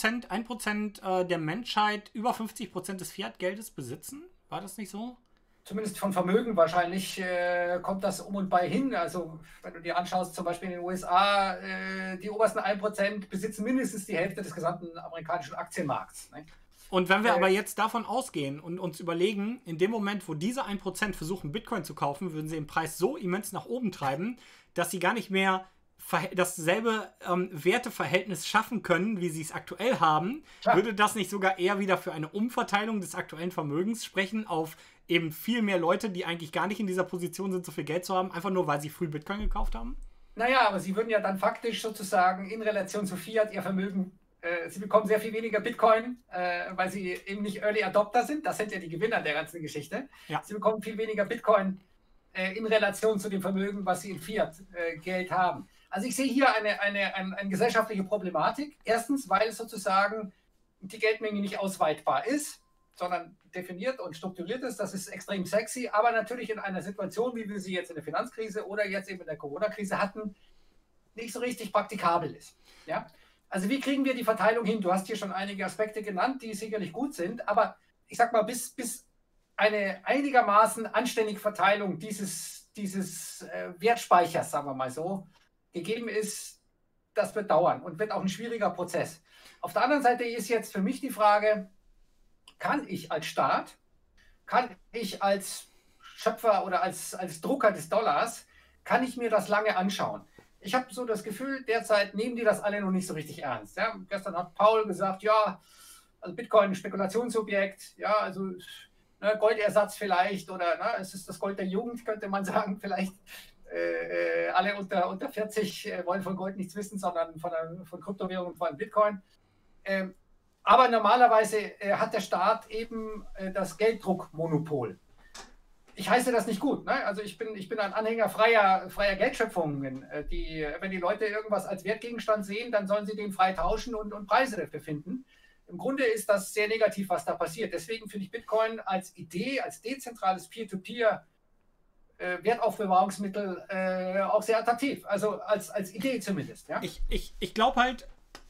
1% der Menschheit über 50% des Fiat-Geldes besitzen? War das nicht so? Zumindest von Vermögen wahrscheinlich kommt das um und bei hin. Also wenn du dir anschaust, zum Beispiel in den USA, die obersten 1% besitzen mindestens die Hälfte des gesamten amerikanischen Aktienmarkts. Ne? Und wenn wir aber jetzt davon ausgehen und uns überlegen, in dem Moment, wo diese 1% versuchen, Bitcoin zu kaufen, würden sie den Preis so immens nach oben treiben, dass sie gar nicht mehr dasselbe Werteverhältnis schaffen können, wie sie es aktuell haben, würde das nicht sogar eher wieder für eine Umverteilung des aktuellen Vermögens sprechen auf eben viel mehr Leute, die eigentlich gar nicht in dieser Position sind, so viel Geld zu haben, einfach nur, weil sie früh Bitcoin gekauft haben? Naja, aber Sie würden ja dann faktisch sozusagen in Relation zu Fiat Ihr Vermögen, Sie bekommen sehr viel weniger Bitcoin, weil Sie eben nicht Early Adopter sind. Das sind ja die Gewinner der ganzen Geschichte. Ja. Sie bekommen viel weniger Bitcoin in Relation zu dem Vermögen, was Sie in Fiat-Geld haben. Also ich sehe hier eine gesellschaftliche Problematik. Erstens, weil sozusagen die Geldmenge nicht ausweitbar ist, sondern definiert und strukturiert ist. Das ist extrem sexy, aber natürlich in einer Situation, wie wir sie jetzt in der Finanzkrise oder jetzt eben in der Corona-Krise hatten, nicht so richtig praktikabel ist. Ja? Also wie kriegen wir die Verteilung hin? Du hast hier schon einige Aspekte genannt, die sicherlich gut sind, aber ich sag mal, bis eine einigermaßen anständige Verteilung dieses Wertspeichers, sagen wir mal so, gegeben ist, das wird dauern und wird auch ein schwieriger Prozess. Auf der anderen Seite ist jetzt für mich die Frage, kann ich als Staat, kann ich als Schöpfer oder als Drucker des Dollars, kann ich mir das lange anschauen? Ich habe so das Gefühl, derzeit nehmen die das alle noch nicht so richtig ernst. Ja? Gestern hat Paul gesagt, ja, also Bitcoin ein Spekulationsobjekt, ja, also ne, Goldersatz vielleicht oder ne, es ist das Gold der Jugend, könnte man sagen, vielleicht. Alle unter 40 wollen von Gold nichts wissen, sondern von Kryptowährungen und von Bitcoin. Aber normalerweise hat der Staat eben das Gelddruckmonopol. Ich heiße das nicht gut. Ne? Also ich bin ein Anhänger freier Geldschöpfungen. Wenn die Leute irgendwas als Wertgegenstand sehen, dann sollen sie den frei tauschen und Preise dafür finden. Im Grunde ist das sehr negativ, was da passiert. Deswegen finde ich Bitcoin als Idee, als dezentrales Peer-to-Peer Wertaufbewahrungsmittel auch sehr attraktiv. Also als Idee zumindest. Ja? Ich glaube halt,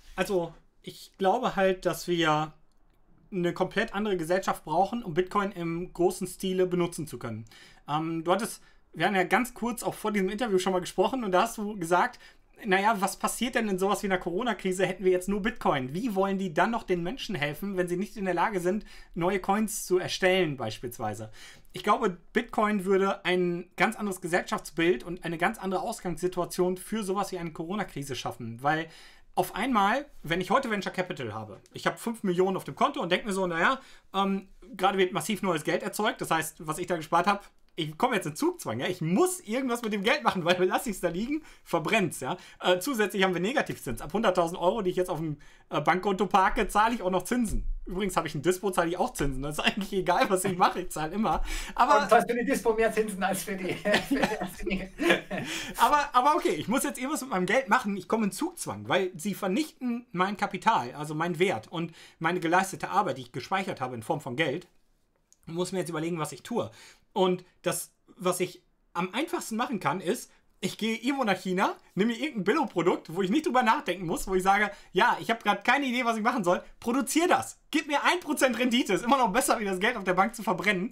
dass wir eine komplett andere Gesellschaft brauchen, um Bitcoin im großen Stile benutzen zu können. Wir haben ja ganz kurz auch vor diesem Interview schon mal gesprochen und da hast du gesagt, naja, was passiert denn in sowas wie einer Corona-Krise, hätten wir jetzt nur Bitcoin? Wie wollen die dann noch den Menschen helfen, wenn sie nicht in der Lage sind, neue Coins zu erstellen beispielsweise? Ich glaube, Bitcoin würde ein ganz anderes Gesellschaftsbild und eine ganz andere Ausgangssituation für sowas wie eine Corona-Krise schaffen, weil auf einmal, wenn ich heute Venture Capital habe, ich habe 5 Millionen auf dem Konto und denke mir so, naja, gerade wird massiv neues Geld erzeugt, das heißt, was ich da gespart habe, ich komme jetzt in Zugzwang, ja, ich muss irgendwas mit dem Geld machen, weil lasse ich es da liegen, verbrennt es, ja. Zusätzlich haben wir Negativzins. Ab 100.000 Euro, die ich jetzt auf dem Bankkonto parke, zahle ich auch noch Zinsen. Übrigens habe ich ein Dispo, zahle ich auch Zinsen. Das ist eigentlich egal, was ich mache, ich zahle immer. Aber und hast für die Dispo mehr Zinsen als für die. aber okay, ich muss jetzt irgendwas mit meinem Geld machen, ich komme in Zugzwang, weil sie vernichten mein Kapital, also meinen Wert und meine geleistete Arbeit, die ich gespeichert habe in Form von Geld. Ich muss mir jetzt überlegen, was ich tue. Und das, was ich am einfachsten machen kann, ist, ich gehe irgendwo nach China, nehme mir irgendein Billo-Produkt, wo ich nicht drüber nachdenken muss, wo ich sage, ja, ich habe gerade keine Idee, was ich machen soll, produziere das. Gib mir 1% Rendite, ist immer noch besser, wie das Geld auf der Bank zu verbrennen.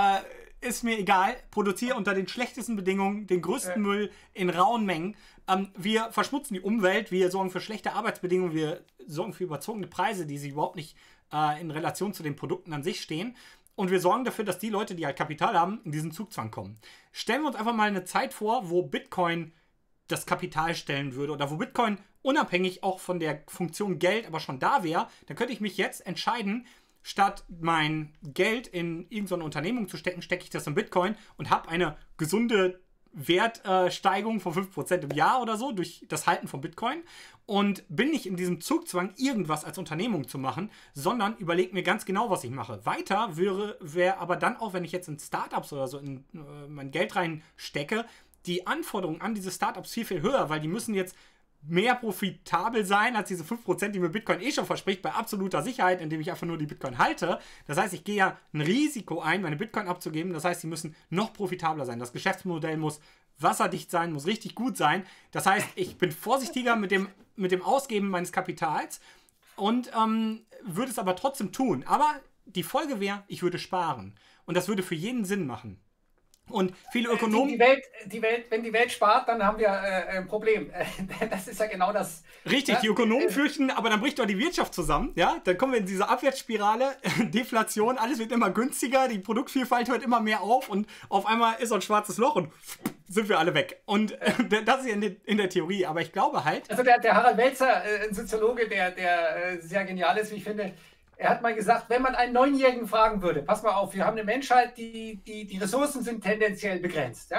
Ist mir egal, produziere unter den schlechtesten Bedingungen den größten Müll in rauen Mengen. Wir verschmutzen die Umwelt, wir sorgen für schlechte Arbeitsbedingungen, wir sorgen für überzogene Preise, die sie überhaupt nicht in Relation zu den Produkten an sich stehen. Und wir sorgen dafür, dass die Leute, die halt Kapital haben, in diesen Zugzwang kommen. Stellen wir uns einfach mal eine Zeit vor, wo Bitcoin das Kapital stellen würde oder wo Bitcoin unabhängig auch von der Funktion Geld aber schon da wäre, dann könnte ich mich jetzt entscheiden, statt mein Geld in irgendeine Unternehmung zu stecken, stecke ich das in Bitcoin und habe eine gesunde Wertsteigerung von 5% im Jahr oder so durch das Halten von Bitcoin und bin nicht in diesem Zugzwang, irgendwas als Unternehmung zu machen, sondern überlege mir ganz genau, was ich mache. Weiter wäre aber dann auch, wenn ich jetzt in Startups oder so in mein Geld reinstecke, die Anforderungen an diese Startups viel, viel höher, weil die müssen jetzt mehr profitabel sein als diese 5%, die mir Bitcoin schon verspricht, bei absoluter Sicherheit, indem ich einfach nur die Bitcoin halte. Das heißt, ich gehe ja ein Risiko ein, meine Bitcoin abzugeben. Das heißt, sie müssen noch profitabler sein. Das Geschäftsmodell muss wasserdicht sein, muss richtig gut sein. Das heißt, ich bin vorsichtiger mit dem Ausgeben meines Kapitals und würde es aber trotzdem tun. Aber die Folge wäre, ich würde sparen. Und das würde für jeden Sinn machen. Und viele Ökonomen... Wenn die Welt spart, dann haben wir ein Problem. Das ist ja genau das... Richtig, ja? Die Ökonomen fürchten, aber dann bricht doch die Wirtschaft zusammen. Ja? Dann kommen wir in diese Abwärtsspirale, Deflation, alles wird immer günstiger, die Produktvielfalt hört immer mehr auf und auf einmal ist so ein schwarzes Loch und sind wir alle weg. Und das ist in der Theorie, aber ich glaube halt... Also der Harald Welzer, ein Soziologe, der sehr genial ist, wie ich finde, er hat mal gesagt, wenn man einen 9-Jährigen fragen würde, pass mal auf, wir haben eine Menschheit, die Ressourcen sind tendenziell begrenzt. Ja?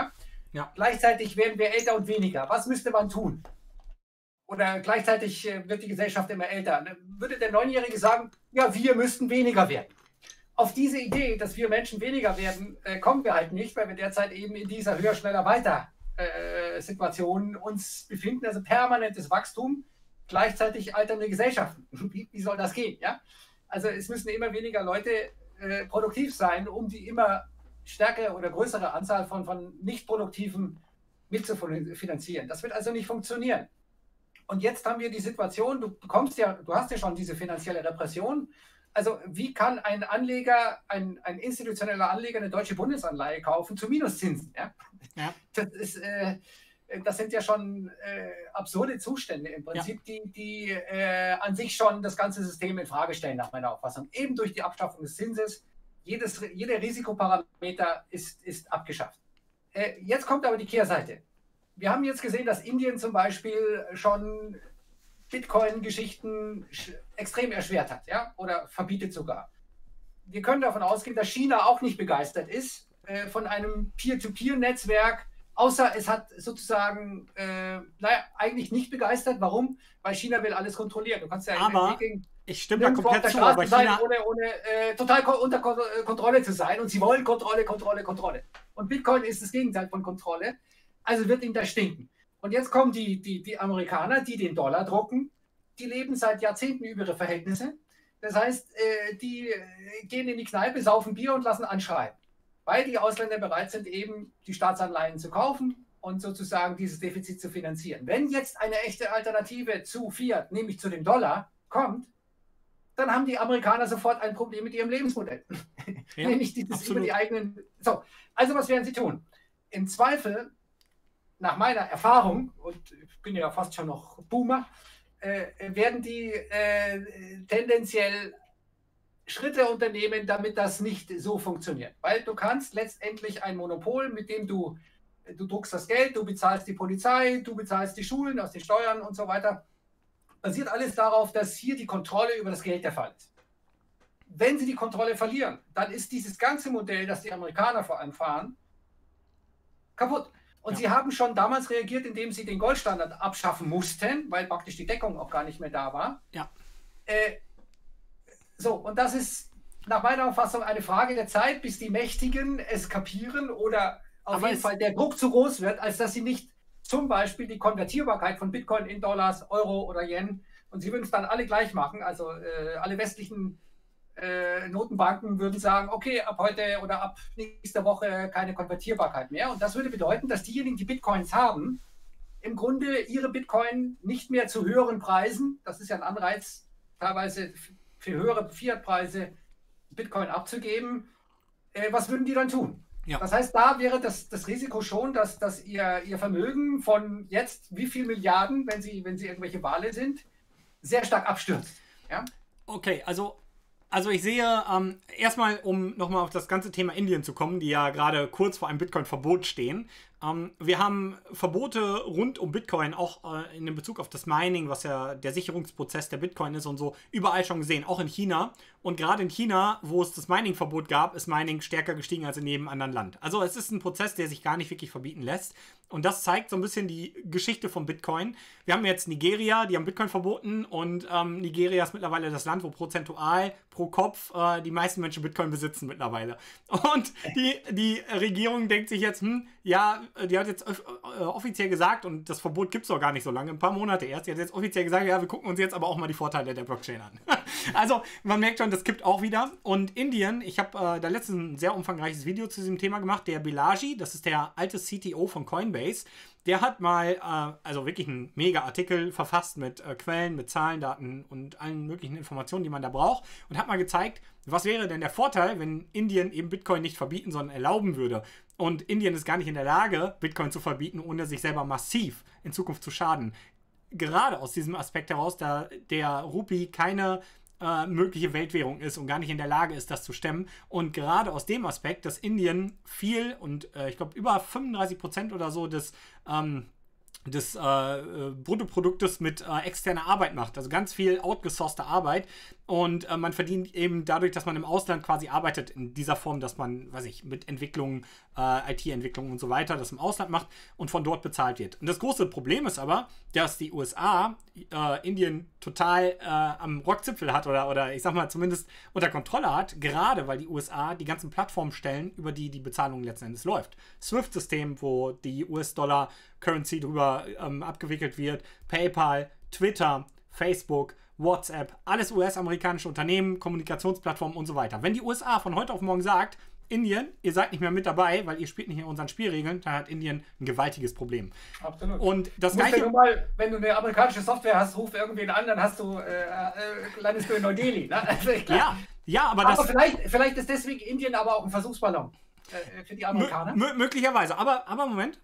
Ja. Gleichzeitig werden wir älter und weniger. Was müsste man tun? Oder gleichzeitig wird die Gesellschaft immer älter. Würde der Neunjährige sagen, ja, wir müssten weniger werden. Auf diese Idee, dass wir Menschen weniger werden, kommen wir halt nicht, weil wir derzeit eben in dieser höher, schneller, weiter Situation uns befinden. Also permanentes Wachstum, gleichzeitig alternde Gesellschaften. Wie soll das gehen? Ja? Also es müssen immer weniger Leute produktiv sein, um die immer stärkere oder größere Anzahl von nicht produktiven mitzufinanzieren. Das wird also nicht funktionieren. Und jetzt haben wir die Situation, du hast ja schon diese finanzielle Repression. Also wie kann ein Anleger, ein institutioneller Anleger eine deutsche Bundesanleihe kaufen zu Minuszinsen? Ja? Ja. Das sind ja schon absurde Zustände im Prinzip, ja, die an sich schon das ganze System in Frage stellen, nach meiner Auffassung. Eben durch die Abschaffung des Zinses. Jeder Risikoparameter ist abgeschafft. Jetzt kommt aber die Kehrseite. Wir haben jetzt gesehen, dass Indien zum Beispiel schon Bitcoin-Geschichten extrem erschwert hat, ja, oder verbietet sogar. Wir können davon ausgehen, dass China auch nicht begeistert ist von einem Peer-to-Peer-Netzwerk, außer es hat sozusagen, eigentlich nicht begeistert. Warum? Weil China will alles kontrollieren. Du kannst ja aber ich stimme da komplett zu, aber China ohne total unter Kontrolle zu sein. Und sie wollen Kontrolle, Kontrolle, Kontrolle. Und Bitcoin ist das Gegenteil von Kontrolle. Also wird ihnen das stinken. Und jetzt kommen die Amerikaner, die den Dollar drucken. Die leben seit Jahrzehnten über ihre Verhältnisse. Das heißt, die gehen in die Kneipe, saufen Bier und lassen anschreiben. Weil die Ausländer bereit sind, eben die Staatsanleihen zu kaufen und sozusagen dieses Defizit zu finanzieren. Wenn jetzt eine echte Alternative zu Fiat, nämlich zu dem Dollar, kommt, dann haben die Amerikaner sofort ein Problem mit ihrem Lebensmodell. Ja, nämlich dieses über die eigenen... So, also was werden sie tun? Im Zweifel, nach meiner Erfahrung, und ich bin ja fast schon noch Boomer, werden die tendenziell Schritte unternehmen, damit das nicht so funktioniert. Weil du kannst letztendlich ein Monopol, mit dem du druckst das Geld, du bezahlst die Polizei, du bezahlst die Schulen aus den Steuern und so weiter, basiert alles darauf, dass hier die Kontrolle über das Geld der Fall ist. Wenn sie die Kontrolle verlieren, dann ist dieses ganze Modell, das die Amerikaner vor allem fahren, kaputt. Und sie haben schon damals reagiert, indem sie den Goldstandard abschaffen mussten, weil praktisch die Deckung auch gar nicht mehr da war. Ja. So, und das ist nach meiner Auffassung eine Frage der Zeit, bis die Mächtigen es kapieren oder auf jeden Fall der Druck zu groß wird, als dass sie nicht zum Beispiel die Konvertierbarkeit von Bitcoin in Dollars, Euro oder Yen, und sie würden es dann alle gleich machen, also alle westlichen Notenbanken würden sagen, okay, ab heute oder ab nächster Woche keine Konvertierbarkeit mehr. Und das würde bedeuten, dass diejenigen, die Bitcoins haben, im Grunde ihre Bitcoin nicht mehr zu höheren Preisen, das ist ja ein Anreiz, teilweise für höhere Fiat-Preise Bitcoin abzugeben. Was würden die dann tun? Ja. Das heißt, da wäre das Risiko schon, dass ihr Vermögen von jetzt wie viel Milliarden, wenn sie irgendwelche Wale sind, sehr stark abstürzt. Ja? Okay, also ich sehe, erstmal, um nochmal auf das ganze Thema Indien zu kommen, die ja gerade kurz vor einem Bitcoin-Verbot stehen. Wir haben Verbote rund um Bitcoin, auch in Bezug auf das Mining, was ja der Sicherungsprozess der Bitcoin ist und so, überall schon gesehen, auch in China. Und gerade in China, wo es das Mining-Verbot gab, ist Mining stärker gestiegen als in jedem anderen Land. Also es ist ein Prozess, der sich gar nicht wirklich verbieten lässt. Und das zeigt so ein bisschen die Geschichte von Bitcoin. Wir haben jetzt Nigeria, die haben Bitcoin verboten, und Nigeria ist mittlerweile das Land, wo prozentual pro Kopf die meisten Menschen Bitcoin besitzen mittlerweile. Und die Regierung denkt sich jetzt, die hat jetzt offiziell gesagt, und das Verbot gibt es doch gar nicht so lange, ein paar Monate erst, die hat jetzt offiziell gesagt, ja, wir gucken uns jetzt aber auch mal die Vorteile der Blockchain an. Also man merkt schon, das kippt auch wieder. Und Indien, ich habe da letztens ein sehr umfangreiches Video zu diesem Thema gemacht, der Balaji, das ist der alte CTO von Coinbase, der hat mal, also wirklich einen mega Artikel verfasst mit Quellen, mit Zahlen, Daten und allen möglichen Informationen, die man da braucht, und hat mal gezeigt, was wäre denn der Vorteil, wenn Indien eben Bitcoin nicht verbieten, sondern erlauben würde. Und Indien ist gar nicht in der Lage, Bitcoin zu verbieten, ohne sich selber massiv in Zukunft zu schaden. Gerade aus diesem Aspekt heraus, da der Rupee keine mögliche Weltwährung ist und gar nicht in der Lage ist, das zu stemmen. Und gerade aus dem Aspekt, dass Indien viel und ich glaube über 35% oder so des Bruttoproduktes mit externer Arbeit macht. Also ganz viel outgesourcete Arbeit. Und man verdient eben dadurch, dass man im Ausland quasi arbeitet in dieser Form, dass man, weiß ich, mit Entwicklung IT-Entwicklung und so weiter, das im Ausland macht und von dort bezahlt wird. Und das große Problem ist aber, dass die USA Indien total am Rockzipfel hat oder ich sag mal zumindest unter Kontrolle hat, gerade weil die USA die ganzen Plattformen stellen, über die die Bezahlung letzten Endes läuft. SWIFT-System, wo die US-Dollar-Currency drüber abgewickelt wird, PayPal, Twitter, Facebook, WhatsApp, alles US-amerikanische Unternehmen, Kommunikationsplattformen und so weiter. Wenn die USA von heute auf morgen sagt, Indien, ihr seid nicht mehr mit dabei, weil ihr spielt nicht in unseren Spielregeln, dann hat Indien ein gewaltiges Problem. Absolut. Und das Gleiche. Gleiche... Wenn du eine amerikanische Software hast, ruf irgendwen an, dann landest du in Neu-Delhi. Ne? Also, aber vielleicht ist deswegen Indien aber auch ein Versuchsballon für die Amerikaner. Möglicherweise. Aber Moment.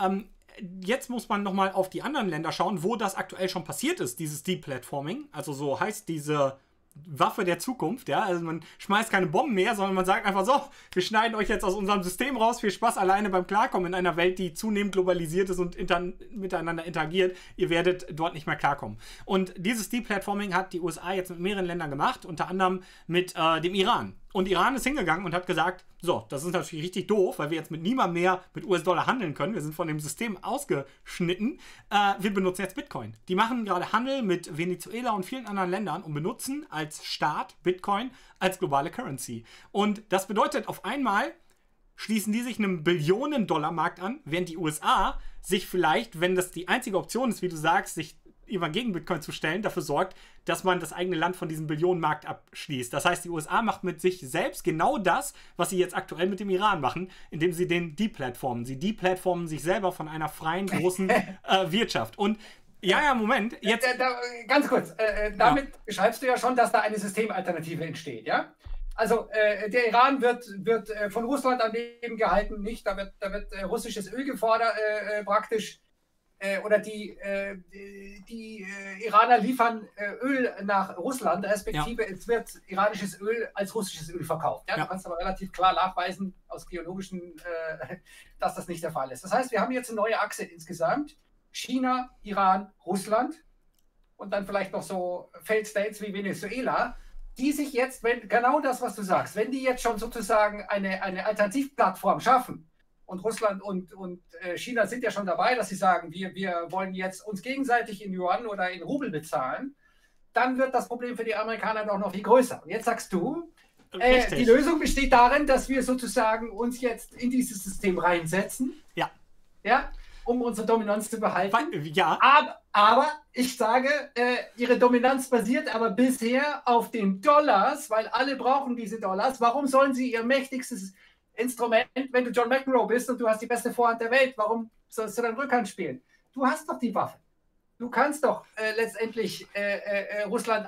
Jetzt muss man nochmal auf die anderen Länder schauen, wo das aktuell schon passiert ist, dieses Deplatforming. Also so heißt diese Waffe der Zukunft, ja. Also man schmeißt keine Bomben mehr, sondern man sagt einfach so, wir schneiden euch jetzt aus unserem System raus, viel Spaß alleine beim Klarkommen in einer Welt, die zunehmend globalisiert ist und miteinander interagiert. Ihr werdet dort nicht mehr klarkommen. Und dieses Deplatforming hat die USA jetzt mit mehreren Ländern gemacht, unter anderem mit dem Iran. Und Iran ist hingegangen und hat gesagt, so, das ist natürlich richtig doof, weil wir jetzt mit niemandem mehr mit US-Dollar handeln können. Wir sind von dem System ausgeschnitten. Wir benutzen jetzt Bitcoin. Die machen gerade Handel mit Venezuela und vielen anderen Ländern und benutzen als Staat Bitcoin als globale Currency. Und das bedeutet, auf einmal schließen die sich einem Billionen-Dollar-Markt an, während die USA sich vielleicht, wenn das die einzige Option ist, wie du sagst, sich gegen Bitcoin zu stellen, dafür sorgt, dass man das eigene Land von diesem Billionenmarkt abschließt. Das heißt, die USA macht mit sich selbst genau das, was sie jetzt aktuell mit dem Iran machen, indem sie den deplatformen. Sie deplatformen sich selber von einer freien, großen Wirtschaft. Und Moment. Jetzt ganz kurz. Damit beschreibst du ja schon, dass da eine Systemalternative entsteht, ja? Also der Iran wird von Russland am Leben gehalten, nicht? Da wird russisches Öl gefordert, praktisch. Oder die Iraner liefern Öl nach Russland, respektive es wird iranisches Öl als russisches Öl verkauft. Ja? Du kannst aber relativ klar nachweisen, aus geologischen, dass das nicht der Fall ist. Das heißt, wir haben jetzt eine neue Achse insgesamt. China, Iran, Russland und dann vielleicht noch so Failed States wie Venezuela, die sich jetzt, genau das, was du sagst, wenn die jetzt schon sozusagen eine Alternativplattform schaffen, und Russland und China sind ja schon dabei, dass sie sagen, wir wollen jetzt uns gegenseitig in Yuan oder in Rubel bezahlen, dann wird das Problem für die Amerikaner doch noch viel größer. Und jetzt sagst du, die Lösung besteht darin, dass wir sozusagen uns jetzt in dieses System reinsetzen, um unsere Dominanz zu behalten. Ja. Aber ich sage, ihre Dominanz basiert aber bisher auf den Dollars, weil alle brauchen diese Dollars. Warum sollen sie ihr mächtigstes Instrument, wenn du John McEnroe bist und du hast die beste Vorhand der Welt, warum sollst du dann Rückhand spielen? Du hast doch die Waffe. Du kannst doch letztendlich Russland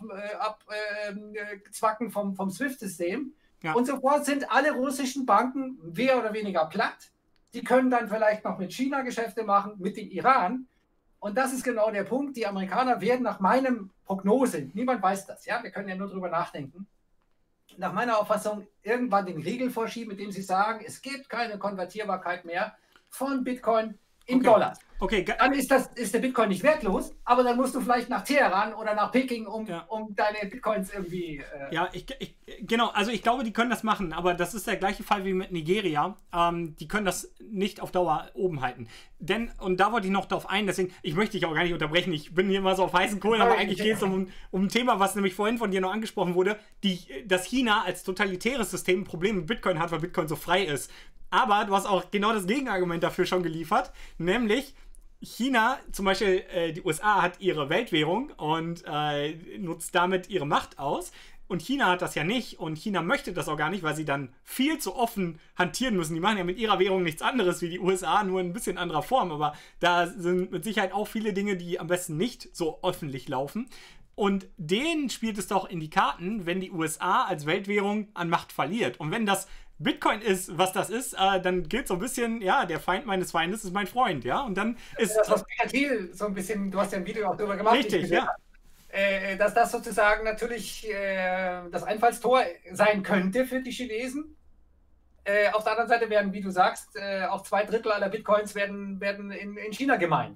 abzwacken vom SWIFT-System. Ja. Und sofort sind alle russischen Banken mehr oder weniger platt. Die können dann vielleicht noch mit China Geschäfte machen, mit dem Iran. Und das ist genau der Punkt. Die Amerikaner werden nach meinem Prognose, niemand weiß das, ja, wir können ja nur drüber nachdenken, nach meiner Auffassung irgendwann den Riegel vorschieben, mit dem sie sagen, es gibt keine Konvertierbarkeit mehr von Bitcoin in Dollar. Okay. Dann ist der Bitcoin nicht wertlos, aber dann musst du vielleicht nach Teheran oder nach Peking, um deine Bitcoins irgendwie... Genau, also ich glaube, die können das machen, aber das ist der gleiche Fall wie mit Nigeria. Die können das nicht auf Dauer oben halten. Und da wollte ich noch darauf ein, deswegen, ich möchte dich auch gar nicht unterbrechen, ich bin hier immer so auf heißen Kohlen, aber eigentlich geht es um ein Thema, was nämlich vorhin von dir noch angesprochen wurde, dass China als totalitäres System ein Problem mit Bitcoin hat, weil Bitcoin so frei ist. Aber du hast auch genau das Gegenargument dafür schon geliefert, nämlich China, zum Beispiel die USA hat ihre Weltwährung und nutzt damit ihre Macht aus. Und China hat das ja nicht und China möchte das auch gar nicht, weil sie dann viel zu offen hantieren müssen. Die machen ja mit ihrer Währung nichts anderes wie die USA, nur in ein bisschen anderer Form. Aber da sind mit Sicherheit auch viele Dinge, die am besten nicht so öffentlich laufen. Und denen spielt es doch in die Karten, wenn die USA als Weltwährung an Macht verliert. Und wenn das Bitcoin ist, was das ist, dann gilt so ein bisschen, ja, der Feind meines Feindes ist mein Freund, ja. Und dann ist... Das, was Peter Thiel so ein bisschen, du hast ja ein Video auch darüber gemacht. Richtig, ja. Dass das sozusagen natürlich das Einfallstor sein könnte für die Chinesen. Auf der anderen Seite werden, wie du sagst, auch 2/3 aller Bitcoins werden in China gemeint, ja?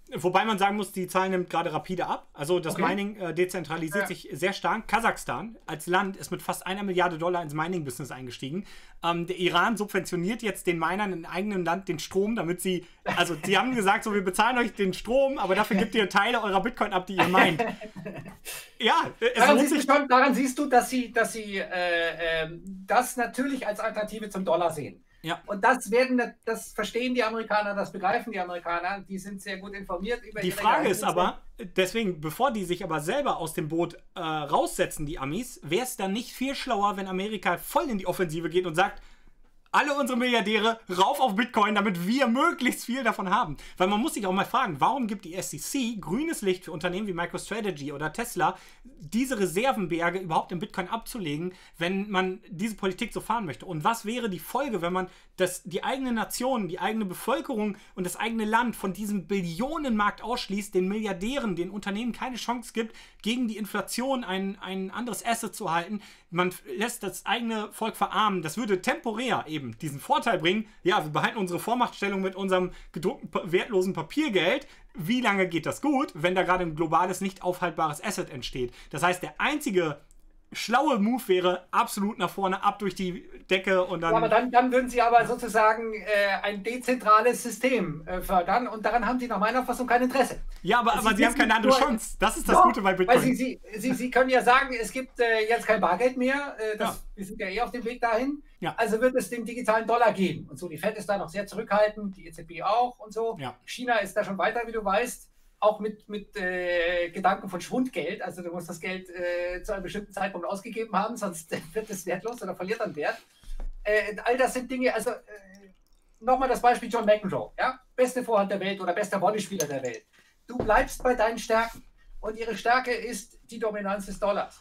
Wobei man sagen muss, die Zahl nimmt gerade rapide ab. Also das Mining dezentralisiert sich sehr stark. Kasachstan als Land ist mit fast 1 Milliarde Dollar ins Mining-Business eingestiegen. Der Iran subventioniert jetzt den Minern im eigenen Land den Strom, damit sie, also sie haben gesagt, so wir bezahlen euch den Strom, aber dafür gebt ihr Teile eurer Bitcoin ab, die ihr meint. Ja, daran siehst du, dass sie das natürlich als Alternative zum Dollar sehen. Ja. Und das verstehen die Amerikaner, das begreifen die Amerikaner, die sind sehr gut informiert über die Frage ist aber, deswegen, bevor die sich aber selber aus dem Boot raussetzen, die Amis, wäre es dann nicht viel schlauer, wenn Amerika voll in die Offensive geht und sagt, alle unsere Milliardäre rauf auf Bitcoin, damit wir möglichst viel davon haben. Weil man muss sich auch mal fragen, warum gibt die SEC grünes Licht für Unternehmen wie MicroStrategy oder Tesla, diese Reservenberge überhaupt in Bitcoin abzulegen, wenn man diese Politik so fahren möchte? Und was wäre die Folge, wenn man die eigene Nation, die eigene Bevölkerung und das eigene Land von diesem Billionenmarkt ausschließt, den Milliardären, den Unternehmen keine Chance gibt, gegen die Inflation ein anderes Asset zu halten? Man lässt das eigene Volk verarmen. Das würde temporär eben diesen Vorteil bringen, ja, wir behalten unsere Vormachtstellung mit unserem gedruckten, wertlosen Papiergeld. Wie lange geht das gut, wenn da gerade ein globales, nicht aufhaltbares Asset entsteht? Das heißt, der einzige schlaue Move wäre absolut nach vorne, ab durch die Decke und dann... Ja, aber dann würden sie aber sozusagen ein dezentrales System fördern und daran haben sie nach meiner Auffassung kein Interesse. Ja, aber sie haben keine andere Chance. Das ist das Gute bei Bitcoin. Weil sie können ja sagen, es gibt jetzt kein Bargeld mehr, wir sind ja eh auf dem Weg dahin, also wird es den digitalen Dollar geben. Und so, die Fed ist da noch sehr zurückhaltend, die EZB auch und so. Ja. China ist da schon weiter, wie du weißt. Auch mit Gedanken von Schwundgeld. Also du musst das Geld zu einem bestimmten Zeitpunkt ausgegeben haben, sonst wird es wertlos oder verliert an Wert. All das sind Dinge, also nochmal das Beispiel John McEnroe, ja? Beste Vorhand der Welt oder bester Volleyspieler der Welt. Du bleibst bei deinen Stärken und ihre Stärke ist die Dominanz des Dollars.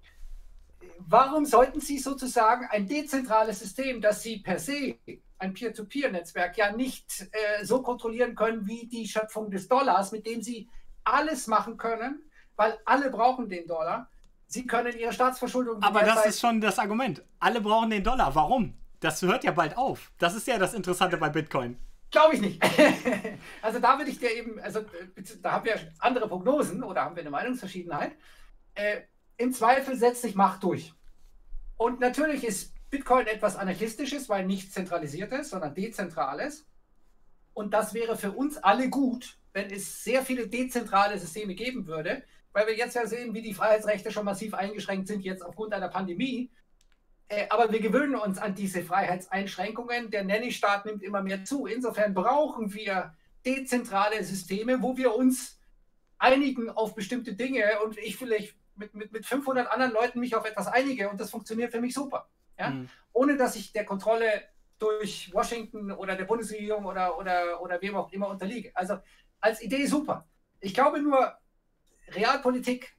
Warum sollten sie sozusagen ein dezentrales System, das sie per se, ein Peer-to-Peer-Netzwerk, ja nicht so kontrollieren können wie die Schöpfung des Dollars, mit dem sie alles machen können, weil alle brauchen den Dollar. Sie können ihre Staatsverschuldung... Aber das ist schon das Argument. Alle brauchen den Dollar. Warum? Das hört ja bald auf. Das ist ja das Interessante bei Bitcoin. Glaube ich nicht. Also da würde ich dir eben, also da haben wir andere Prognosen oder haben wir eine Meinungsverschiedenheit. Im Zweifel setzt sich Macht durch. Und natürlich ist Bitcoin etwas Anarchistisches, weil nicht zentralisiertes, sondern dezentrales. Und das wäre für uns alle gut, wenn es sehr viele dezentrale Systeme geben würde, weil wir jetzt ja sehen, wie die Freiheitsrechte schon massiv eingeschränkt sind, jetzt aufgrund einer Pandemie. Aber wir gewöhnen uns an diese Freiheitseinschränkungen. Der Nanny-Staat nimmt immer mehr zu. Insofern brauchen wir dezentrale Systeme, wo wir uns einigen auf bestimmte Dinge und ich vielleicht mit 500 anderen Leuten mich auf etwas einige und das funktioniert für mich super. Ja? Ohne dass ich der Kontrolle durch Washington oder der Bundesregierung oder wem auch immer unterliege. Also als Idee super. Ich glaube nur, Realpolitik,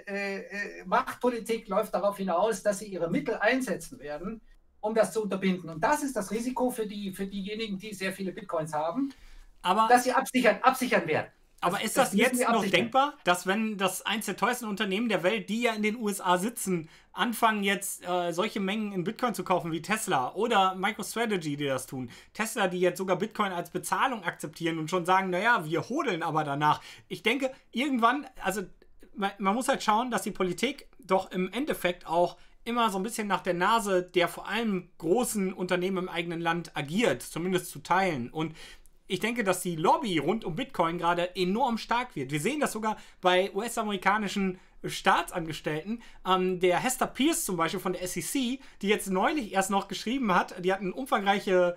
Machtpolitik läuft darauf hinaus, dass sie ihre Mittel einsetzen werden, um das zu unterbinden. Und das ist das Risiko für diejenigen, die sehr viele Bitcoins haben, dass sie absichern werden. Aber ist das jetzt noch denkbar, dass wenn das eins der teuersten Unternehmen der Welt, die ja in den USA sitzen, anfangen jetzt solche Mengen in Bitcoin zu kaufen wie Tesla oder MicroStrategy, die das tun. Tesla, die jetzt sogar Bitcoin als Bezahlung akzeptieren und schon sagen, naja, wir hodeln aber danach. Ich denke, irgendwann, also man muss halt schauen, dass die Politik doch im Endeffekt auch immer so ein bisschen nach der Nase der vor allem großen Unternehmen im eigenen Land agiert, zumindest zu teilen. Und ich denke, dass die Lobby rund um Bitcoin gerade enorm stark wird. Wir sehen das sogar bei US-amerikanischen Staatsangestellten. Der Hester Pierce zum Beispiel von der SEC, die jetzt neulich erst noch geschrieben hat, die hatten umfangreiche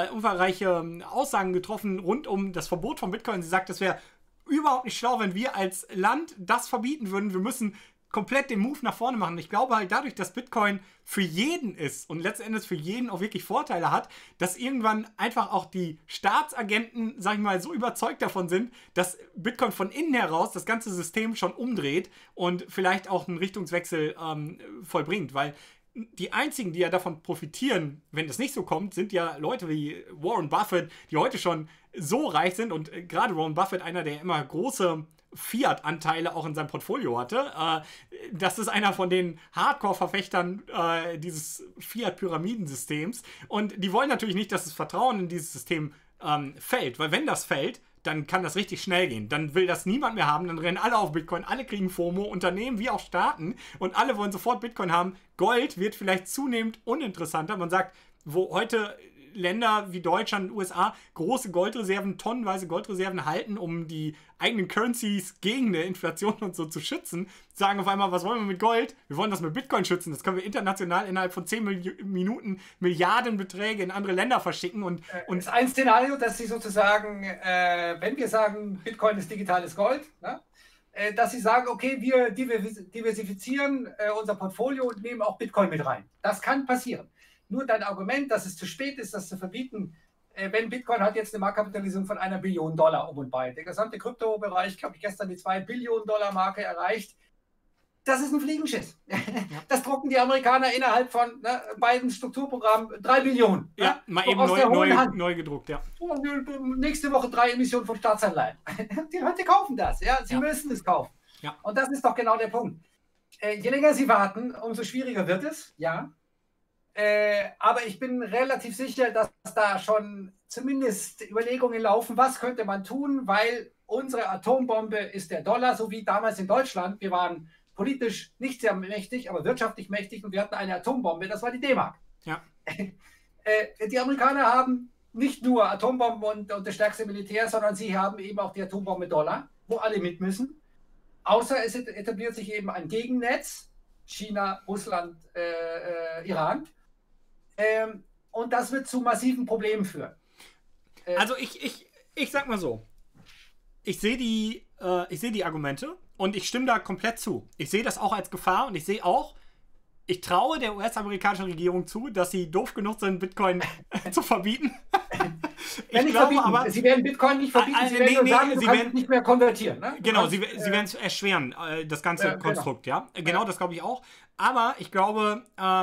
Aussagen getroffen rund um das Verbot von Bitcoin. Sie sagt, es wäre überhaupt nicht schlau, wenn wir als Land das verbieten würden. Wir müssen komplett den Move nach vorne machen. Ich glaube halt dadurch, dass Bitcoin für jeden ist und letztendlich für jeden auch wirklich Vorteile hat, dass irgendwann einfach auch die Staatsagenten, sag ich mal, so überzeugt davon sind, dass Bitcoin von innen heraus das ganze System schon umdreht und vielleicht auch einen Richtungswechsel vollbringt, weil die einzigen, die ja davon profitieren, wenn das nicht so kommt, sind ja Leute wie Warren Buffett, die heute schon so reich sind und gerade Warren Buffett, einer, der immer große Fiat-Anteile auch in seinem Portfolio hatte. Das ist einer von den Hardcore-Verfechtern dieses Fiat-Pyramidensystems und die wollen natürlich nicht, dass das Vertrauen in dieses System fällt, weil wenn das fällt, dann kann das richtig schnell gehen. Dann will das niemand mehr haben, dann rennen alle auf Bitcoin, alle kriegen FOMO, Unternehmen wie auch Staaten und alle wollen sofort Bitcoin haben. Gold wird vielleicht zunehmend uninteressanter. Man sagt, wo heute Länder wie Deutschland, USA große Goldreserven, tonnenweise Goldreserven halten, um die eigenen Currencies gegen eine Inflation und so zu schützen, sagen auf einmal, was wollen wir mit Gold? Wir wollen das mit Bitcoin schützen. Das können wir international innerhalb von 10 Minuten Milliardenbeträge in andere Länder verschicken. Und ist ein Szenario, dass sie sozusagen, wenn wir sagen, Bitcoin ist digitales Gold, ne? Dass sie sagen, okay, wir diversifizieren unser Portfolio und nehmen auch Bitcoin mit rein. Das kann passieren. Nur dein Argument, dass es zu spät ist, das zu verbieten, wenn Bitcoin hat jetzt eine Marktkapitalisierung von $1 Billion um und bei. Der gesamte Kryptobereich, glaube ich, gestern die $2 Billionen Marke erreicht. Das ist ein Fliegenschiss. Ja. Das drucken die Amerikaner innerhalb von beiden Strukturprogrammen 3 Billionen. Ja, mal eben neu gedruckt, ja. Nächste Woche 3 Emissionen von Staatsanleihen. Die Leute kaufen das, ja. Sie müssen es kaufen. Ja. Und das ist doch genau der Punkt. Je länger sie warten, umso schwieriger wird es, ja. Aber ich bin relativ sicher, dass da schon zumindest Überlegungen laufen, was könnte man tun, weil unsere Atombombe ist der Dollar, so wie damals in Deutschland. Wir waren politisch nicht sehr mächtig, aber wirtschaftlich mächtig und wir hatten eine Atombombe, das war die D-Mark. Ja. Die Amerikaner haben nicht nur Atombomben und das stärkste Militär, sondern sie haben eben auch die Atombombe Dollar, wo alle mit müssen. Außer es etabliert sich eben ein Gegennetz, China, Russland, Iran. Und das wird zu massiven Problemen führen. Also ich sag mal so, ich sehe die Argumente und ich stimme da komplett zu. Ich sehe das auch als Gefahr und ich traue der US-amerikanischen Regierung zu, dass sie doof genug sind, Bitcoin zu verbieten. Sie werden Bitcoin nicht verbieten, sie werden sagen, sie werden nicht mehr konvertieren. Ne? Genau, sie werden es erschweren, das ganze Konstrukt, genau. Ja. Genau, das glaube ich auch. Aber ich glaube,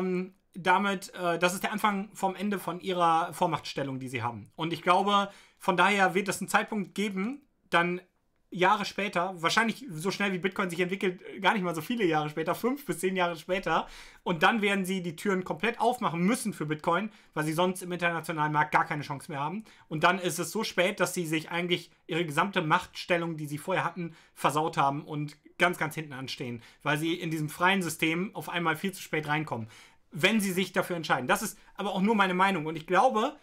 das ist der Anfang vom Ende von ihrer Vormachtstellung, die sie haben. Und ich glaube, von daher wird es einen Zeitpunkt geben, dann Jahre später, wahrscheinlich so schnell wie Bitcoin sich entwickelt, gar nicht mal so viele Jahre später, 5 bis 10 Jahre später. Und dann werden sie die Türen komplett aufmachen müssen für Bitcoin, weil sie sonst im internationalen Markt gar keine Chance mehr haben. Und dann ist es so spät, dass sie sich eigentlich ihre gesamte Machtstellung, die sie vorher hatten, versaut haben und ganz, ganz hinten anstehen, weil sie in diesem freien System auf einmal viel zu spät reinkommen, wenn sie sich dafür entscheiden. Das ist aber auch nur meine Meinung. Und ich glaube,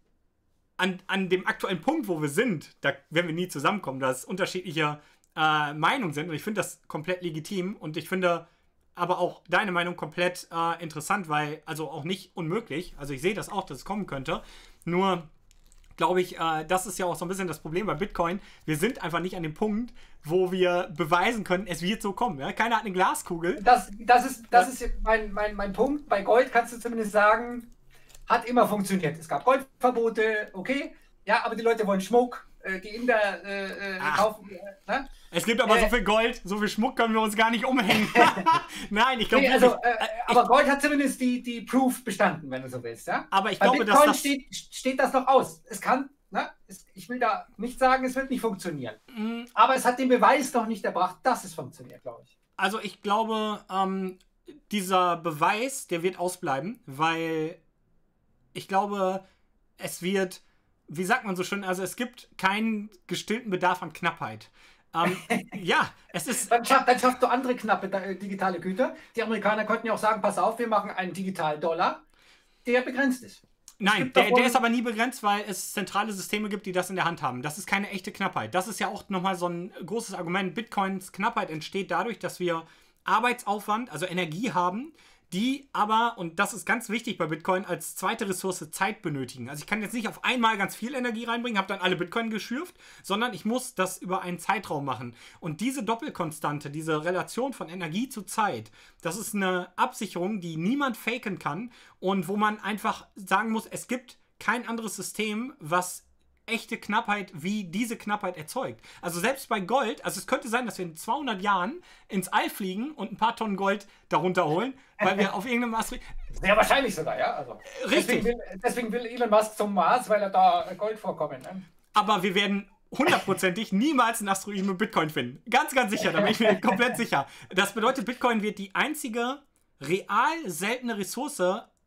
an dem aktuellen Punkt, wo wir sind, da werden wir nie zusammenkommen, dass unterschiedliche Meinungen sind. Und ich finde das komplett legitim. Und ich finde aber auch deine Meinung komplett interessant, weil, also auch nicht unmöglich. Also ich sehe das auch, dass es kommen könnte. Nur glaube ich, das ist ja auch so ein bisschen das Problem bei Bitcoin. Wir sind einfach nicht an dem Punkt, wo wir beweisen können, es wird so kommen. Ja? Keiner hat eine Glaskugel. Das ist mein Punkt. Bei Gold kannst du zumindest sagen, hat immer funktioniert. Es gab Goldverbote, okay, ja, aber die Leute wollen Schmuck, die Inder kaufen. Ne? Es gibt aber so viel Gold, so viel Schmuck können wir uns gar nicht umhängen. Nein, ich glaube aber Gold hat zumindest die Proof bestanden, wenn du so willst. Ja? Aber ich Bei glaube, Bitcoin dass steht das noch aus. Es kann, ich will da nicht sagen, es wird nicht funktionieren. Aber es hat den Beweis noch nicht erbracht, dass es funktioniert, glaube ich. Also ich glaube, dieser Beweis, der wird ausbleiben, weil ich glaube, es wird, wie sagt man so schön, also es gibt keinen gestillten Bedarf an Knappheit. Ja, es ist... Dann schaffst du andere knappe digitale Güter. Die Amerikaner könnten ja auch sagen, pass auf, wir machen einen digitalen Dollar, der begrenzt ist. Nein, der ist aber nie begrenzt, weil es zentrale Systeme gibt, die das in der Hand haben. Das ist keine echte Knappheit. Das ist ja auch nochmal so ein großes Argument. Bitcoins Knappheit entsteht dadurch, dass wir Arbeitsaufwand, also Energie haben, die aber, und das ist ganz wichtig bei Bitcoin, als zweite Ressource Zeit benötigen. Also ich kann jetzt nicht auf einmal ganz viel Energie reinbringen, habe dann alle Bitcoin geschürft, sondern ich muss das über einen Zeitraum machen. Und diese Doppelkonstante, diese Relation von Energie zu Zeit, das ist eine Absicherung, die niemand faken kann und wo man einfach sagen muss, es gibt kein anderes System, was echte Knappheit wie diese Knappheit erzeugt. Also selbst bei Gold, also es könnte sein, dass wir in 200 Jahren ins All fliegen und ein paar Tonnen Gold darunter holen, weil wir auf irgendeinem Asteroid... Sehr wahrscheinlich sogar, ja. Also, richtig. Deswegen will Elon Musk zum Mars, weil er da Gold vorkommt. Ne? Aber wir werden hundertprozentig niemals einen Asteroiden mit Bitcoin finden. Ganz, ganz sicher, da bin ich mir komplett sicher. Das bedeutet, Bitcoin wird die einzige real seltene Ressource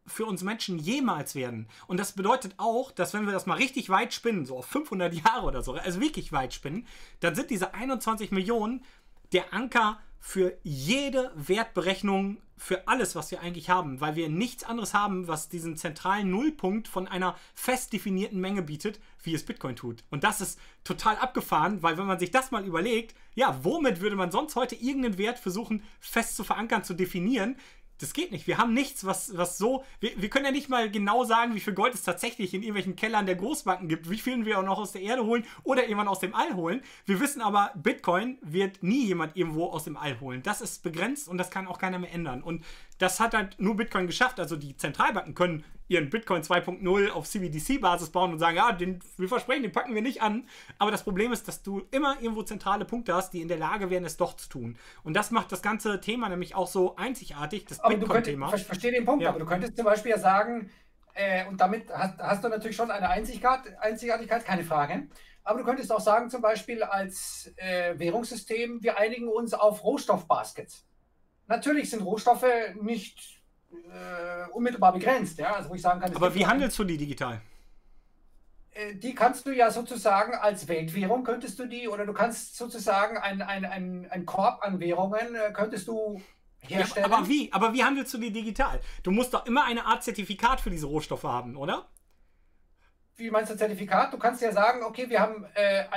für uns Menschen jemals werden. Und das bedeutet auch, dass wenn wir das mal richtig weit spinnen, so auf 500 Jahre oder so, also wirklich weit spinnen, dann sind diese 21 Millionen der Anker für jede Wertberechnung, für alles, was wir eigentlich haben, weil wir nichts anderes haben, was diesen zentralen Nullpunkt von einer fest definierten Menge bietet, wie es Bitcoin tut. Und das ist total abgefahren, weil wenn man sich das mal überlegt, ja, womit würde man sonst heute irgendeinen Wert versuchen, fest zu verankern, zu definieren? Das geht nicht. Wir haben nichts, was so... Wir können ja nicht mal genau sagen, wie viel Gold es tatsächlich in irgendwelchen Kellern der Großbanken gibt, wie viel wir auch noch aus der Erde holen oder jemand aus dem All holen. Wir wissen aber, Bitcoin wird nie jemand irgendwo aus dem All holen. Das ist begrenzt und das kann auch keiner mehr ändern. Und das hat halt nur Bitcoin geschafft. Also die Zentralbanken können ihren Bitcoin 2.0 auf CBDC-Basis bauen und sagen, ja, wir versprechen, den packen wir nicht an. Aber das Problem ist, dass du immer irgendwo zentrale Punkte hast, die in der Lage wären, es doch zu tun. Und das macht das ganze Thema nämlich auch so einzigartig, das Bitcoin-Thema. Ich verstehe den Punkt, ja. Aber du könntest zum Beispiel ja sagen, und damit hast du natürlich schon eine Einzigartigkeit, keine Frage. Aber du könntest auch sagen, zum Beispiel als Währungssystem, wir einigen uns auf Rohstoffbaskets. Natürlich sind Rohstoffe nicht unmittelbar begrenzt, ja, also wo ich sagen kann. Aber wie handelst du die digital? Die kannst du ja sozusagen als Weltwährung könntest du die, oder du kannst sozusagen ein Korb an Währungen könntest du herstellen. Ja, aber wie handelst du die digital? Du musst doch immer eine Art Zertifikat für diese Rohstoffe haben, oder? Wie meinst du Zertifikat? Du kannst ja sagen, okay, wir haben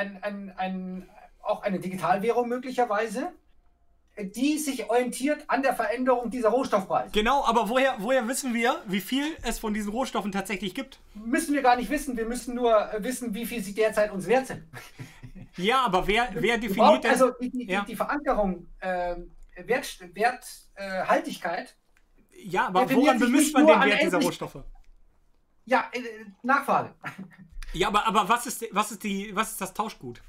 auch eine Digitalwährung möglicherweise, die sich orientiert an der Veränderung dieser Rohstoffpreise. Genau, aber woher wissen wir, wie viel es von diesen Rohstoffen tatsächlich gibt? Müssen wir gar nicht wissen. Wir müssen nur wissen, wie viel sie derzeit uns wert sind. Ja, aber wer definiert denn... Also die Verankerung, Werthaltigkeit... ja, aber woran bemisst man den Wert dieser Rohstoffe? Ja, Nachfrage. Ja, aber was ist das Tauschgut?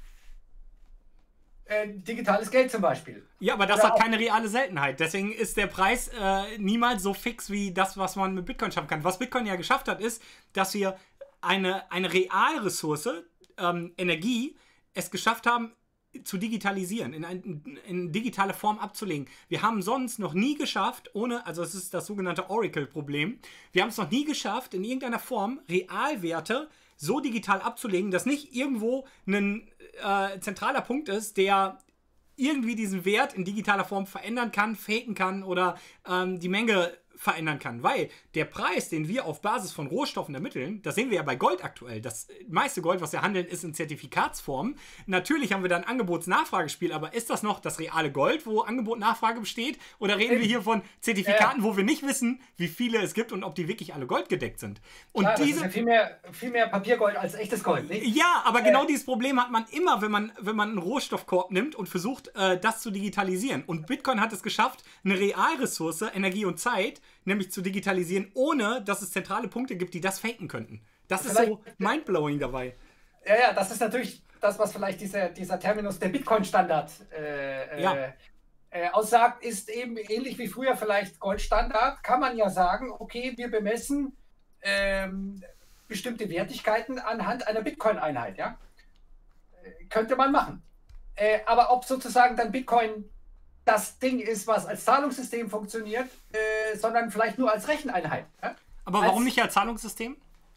Digitales Geld zum Beispiel. Ja, aber das hat keine reale Seltenheit. Deswegen ist der Preis niemals so fix wie das, was man mit Bitcoin schaffen kann. Was Bitcoin ja geschafft hat, ist, dass wir eine Realressource, Energie, es geschafft haben, zu digitalisieren, in digitale Form abzulegen. Wir haben sonst noch nie geschafft, also es ist das sogenannte Oracle-Problem, wir haben es noch nie geschafft, in irgendeiner Form Realwerte so digital abzulegen, dass nicht irgendwo ein zentraler Punkt ist, der irgendwie diesen Wert in digitaler Form verändern kann, faken kann oder die Menge verändern kann, weil der Preis, den wir auf Basis von Rohstoffen ermitteln, das sehen wir ja bei Gold aktuell, das meiste Gold, was wir handeln, ist in Zertifikatsform. Natürlich haben wir da ein Angebots-Nachfragespiel, aber ist das noch das reale Gold, wo Angebot-Nachfrage besteht, oder reden wir hier von Zertifikaten, wo wir nicht wissen, wie viele es gibt und ob die wirklich alle goldgedeckt sind? Und klar, das ist ja viel mehr Papiergold als echtes Gold, nicht? Ja, aber genau dieses Problem hat man immer, wenn man einen Rohstoffkorb nimmt und versucht, das zu digitalisieren. Und Bitcoin hat es geschafft, eine Realressource, Energie und Zeit, nämlich zu digitalisieren, ohne dass es zentrale Punkte gibt, die das faken könnten. Das ist so mindblowing dabei. Ja, das ist natürlich das, was vielleicht dieser Terminus der Bitcoin-Standard aussagt, ist eben ähnlich wie früher vielleicht Goldstandard, kann man ja sagen, okay, wir bemessen bestimmte Wertigkeiten anhand einer Bitcoin-Einheit, ja? Könnte man machen. Aber ob sozusagen dann Bitcoin das Ding ist, was als Zahlungssystem funktioniert, sondern vielleicht nur als Recheneinheit. Ja? Aber warum nicht als Zahlungssystem?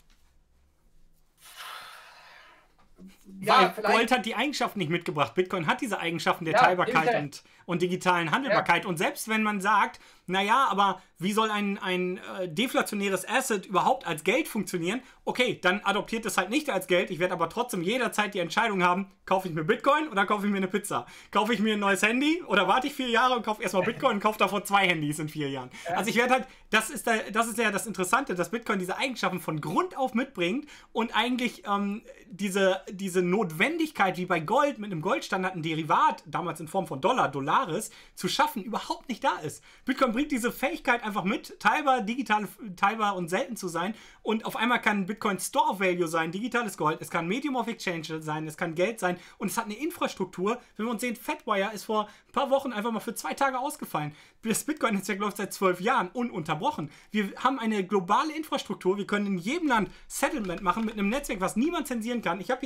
Ja, weil Gold hat die Eigenschaften nicht mitgebracht. Bitcoin hat diese Eigenschaften der Teilbarkeit und digitalen Handelbarkeit. Ja. Und selbst wenn man sagt, naja, aber wie soll ein deflationäres Asset überhaupt als Geld funktionieren? Okay, dann adoptiert es halt nicht als Geld. Ich werde aber trotzdem jederzeit die Entscheidung haben, kaufe ich mir Bitcoin oder kaufe ich mir eine Pizza? Kaufe ich mir ein neues Handy oder warte ich 4 Jahre und kaufe erstmal Bitcoin und kaufe davon 2 Handys in 4 Jahren? Ja. Also ich werde halt, das ist ja das Interessante, dass Bitcoin diese Eigenschaften von Grund auf mitbringt und eigentlich diese Notwendigkeit, wie bei Gold, mit einem Goldstandard, ein Derivat, damals in Form von Dollaris, zu schaffen, überhaupt nicht da ist. Bitcoin bringt diese Fähigkeit einfach mit, teilbar, digital, teilbar und selten zu sein, und auf einmal kann Bitcoin Store of Value sein, digitales Gold, es kann Medium of Exchange sein, es kann Geld sein und es hat eine Infrastruktur. Wenn wir uns sehen, Fedwire ist vor ein paar Wochen einfach mal für 2 Tage ausgefallen. Das Bitcoin-Netzwerk läuft seit 12 Jahren ununterbrochen. Wir haben eine globale Infrastruktur, wir können in jedem Land Settlement machen mit einem Netzwerk, was niemand zensieren kann. Ich habe hier die gesamte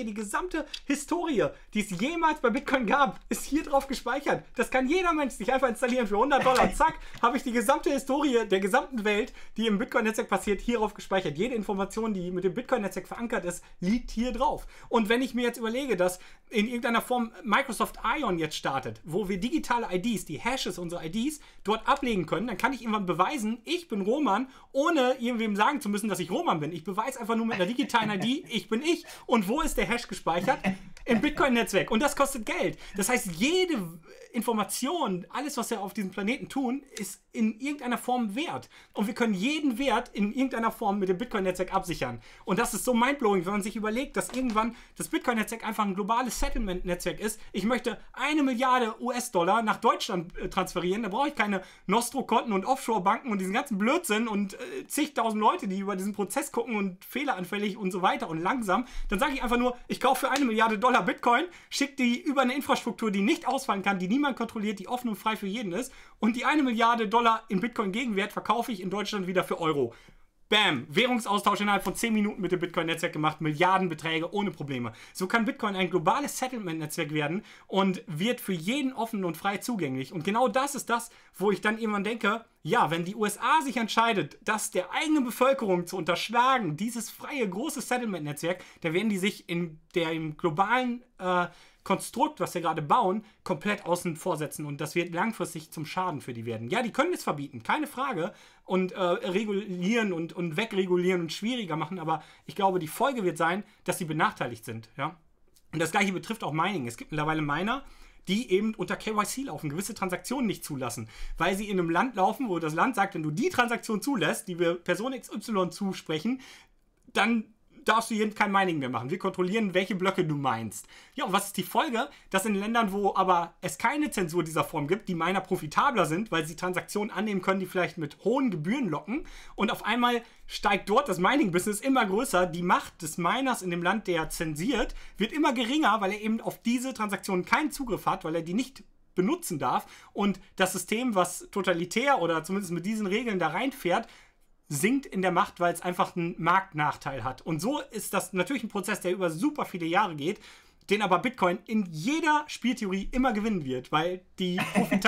gesamte Historie, die es jemals bei Bitcoin gab, ist hier drauf gespeichert. Das kann jeder Mensch sich einfach installieren für $100. Zack, habe ich die gesamte Historie der gesamten Welt, die im Bitcoin-Netzwerk passiert, hier drauf gespeichert. Jede Information, die mit dem Bitcoin-Netzwerk verankert ist, liegt hier drauf. Und wenn ich mir jetzt überlege, dass in irgendeiner Form Microsoft Ion jetzt startet, wo wir digitale IDs, die Hashes unserer IDs, dort ablegen können, dann kann ich irgendwann beweisen, ich bin Roman, ohne irgendwem sagen zu müssen, dass ich Roman bin. Ich beweise einfach nur mit einer digitalen ID, ich bin ich. Und wo ist der Hash gespeichert? Im Bitcoin-Netzwerk. Und das kostet Geld. Das heißt, jede Information, alles, was wir auf diesem Planeten tun, ist in irgendeiner Form wert. Und wir können jeden Wert in irgendeiner Form mit dem Bitcoin-Netzwerk absichern. Und das ist so mindblowing, wenn man sich überlegt, dass irgendwann das Bitcoin-Netzwerk einfach ein globales Settlement-Netzwerk ist. Ich möchte 1 Milliarde US-Dollar nach Deutschland transferieren. Da brauche ich keine Nostro-Konten und Offshore-Banken und diesen ganzen Blödsinn und zigtausend Leute, die über diesen Prozess gucken und fehleranfällig und so weiter und langsam. Dann sage ich einfach nur, ich kaufe für 1 Milliarde Dollar Bitcoin, schicke die über eine Infrastruktur, die nicht ausfallen kann, die niemand kontrolliert, die offen und frei für jeden ist, und die 1 Milliarde Dollar in Bitcoin Gegenwert verkaufe ich in Deutschland wieder für Euro. Bam, Währungsaustausch innerhalb von 10 Minuten mit dem Bitcoin-Netzwerk gemacht, Milliardenbeträge ohne Probleme. So kann Bitcoin ein globales Settlement-Netzwerk werden und wird für jeden offen und frei zugänglich. Und genau das ist das, wo ich dann irgendwann denke, ja, wenn die USA sich entscheidet, das der eigenen Bevölkerung zu unterschlagen, dieses freie, große Settlement-Netzwerk, da werden die sich in dem globalen Konstrukt, was wir gerade bauen, komplett außen vor setzen, und das wird langfristig zum Schaden für die werden. Ja, die können es verbieten, keine Frage, und regulieren und wegregulieren und schwieriger machen, aber ich glaube, die Folge wird sein, dass sie benachteiligt sind. Ja? Und das gleiche betrifft auch Mining. Es gibt mittlerweile Miner, die eben unter KYC laufen, gewisse Transaktionen nicht zulassen, weil sie in einem Land laufen, wo das Land sagt, wenn du die Transaktion zulässt, die wir Person XY zusprechen, dann darfst du hier kein Mining mehr machen. Wir kontrollieren, welche Blöcke du meinst. Ja, und was ist die Folge? Dass in Ländern, wo aber es keine Zensur dieser Form gibt, die Miner profitabler sind, weil sie Transaktionen annehmen können, die vielleicht mit hohen Gebühren locken, und auf einmal steigt dort das Mining-Business immer größer. Die Macht des Miners in dem Land, der zensiert, wird immer geringer, weil er eben auf diese Transaktionen keinen Zugriff hat, weil er die nicht benutzen darf. Und das System, was totalitär oder zumindest mit diesen Regeln da reinfährt, sinkt in der Macht, weil es einfach einen Marktnachteil hat. Und so ist das natürlich ein Prozess, der über super viele Jahre geht, den aber Bitcoin in jeder Spieltheorie immer gewinnen wird, weil die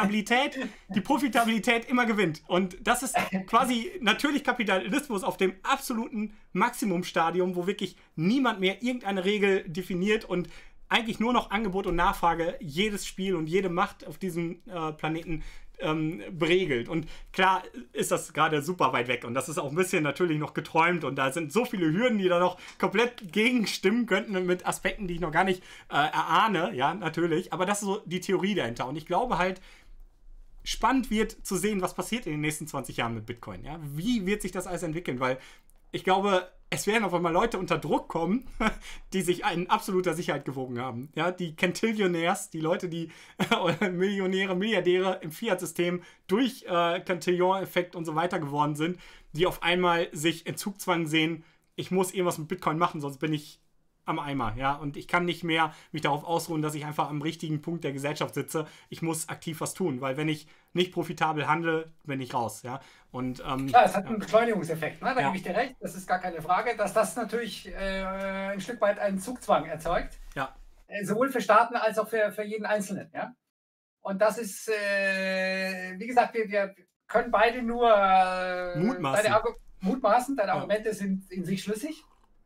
Profitabilität immer gewinnt. Und das ist quasi natürlich Kapitalismus auf dem absoluten Maximumstadium, wo wirklich niemand mehr irgendeine Regel definiert und eigentlich nur noch Angebot und Nachfrage jedes Spiel und jede Macht auf diesem Planeten beregelt. Und klar ist das gerade super weit weg, und das ist auch ein bisschen natürlich noch geträumt, und da sind so viele Hürden, die da noch komplett gegenstimmen könnten mit Aspekten, die ich noch gar nicht erahne, ja, natürlich, aber das ist so die Theorie dahinter, und ich glaube halt, spannend wird zu sehen, was passiert in den nächsten 20 Jahren mit Bitcoin, ja, wie wird sich das alles entwickeln, weil ich glaube, es werden auf einmal Leute unter Druck kommen, die sich in absoluter Sicherheit gewogen haben. Ja, die Cantillionaires, die Leute, die Millionäre, Milliardäre im Fiat-System durch Cantillon-Effekt und so weiter geworden sind, die auf einmal sich in Zugzwang sehen, ich muss irgendwas mit Bitcoin machen, sonst bin ich am Eimer, ja, und ich kann nicht mehr mich darauf ausruhen, dass ich einfach am richtigen Punkt der Gesellschaft sitze. Ich muss aktiv was tun, weil wenn ich nicht profitabel handle, bin ich raus, ja. Und klar, es hat einen Beschleunigungseffekt, ne? Da gebe ich dir recht, das ist gar keine Frage, dass das natürlich ein Stück weit einen Zugzwang erzeugt, ja. Sowohl für Staaten als auch für jeden Einzelnen, ja. Und das ist, wie gesagt, wir können beide nur mutmaßen, deine Argumente sind in sich schlüssig.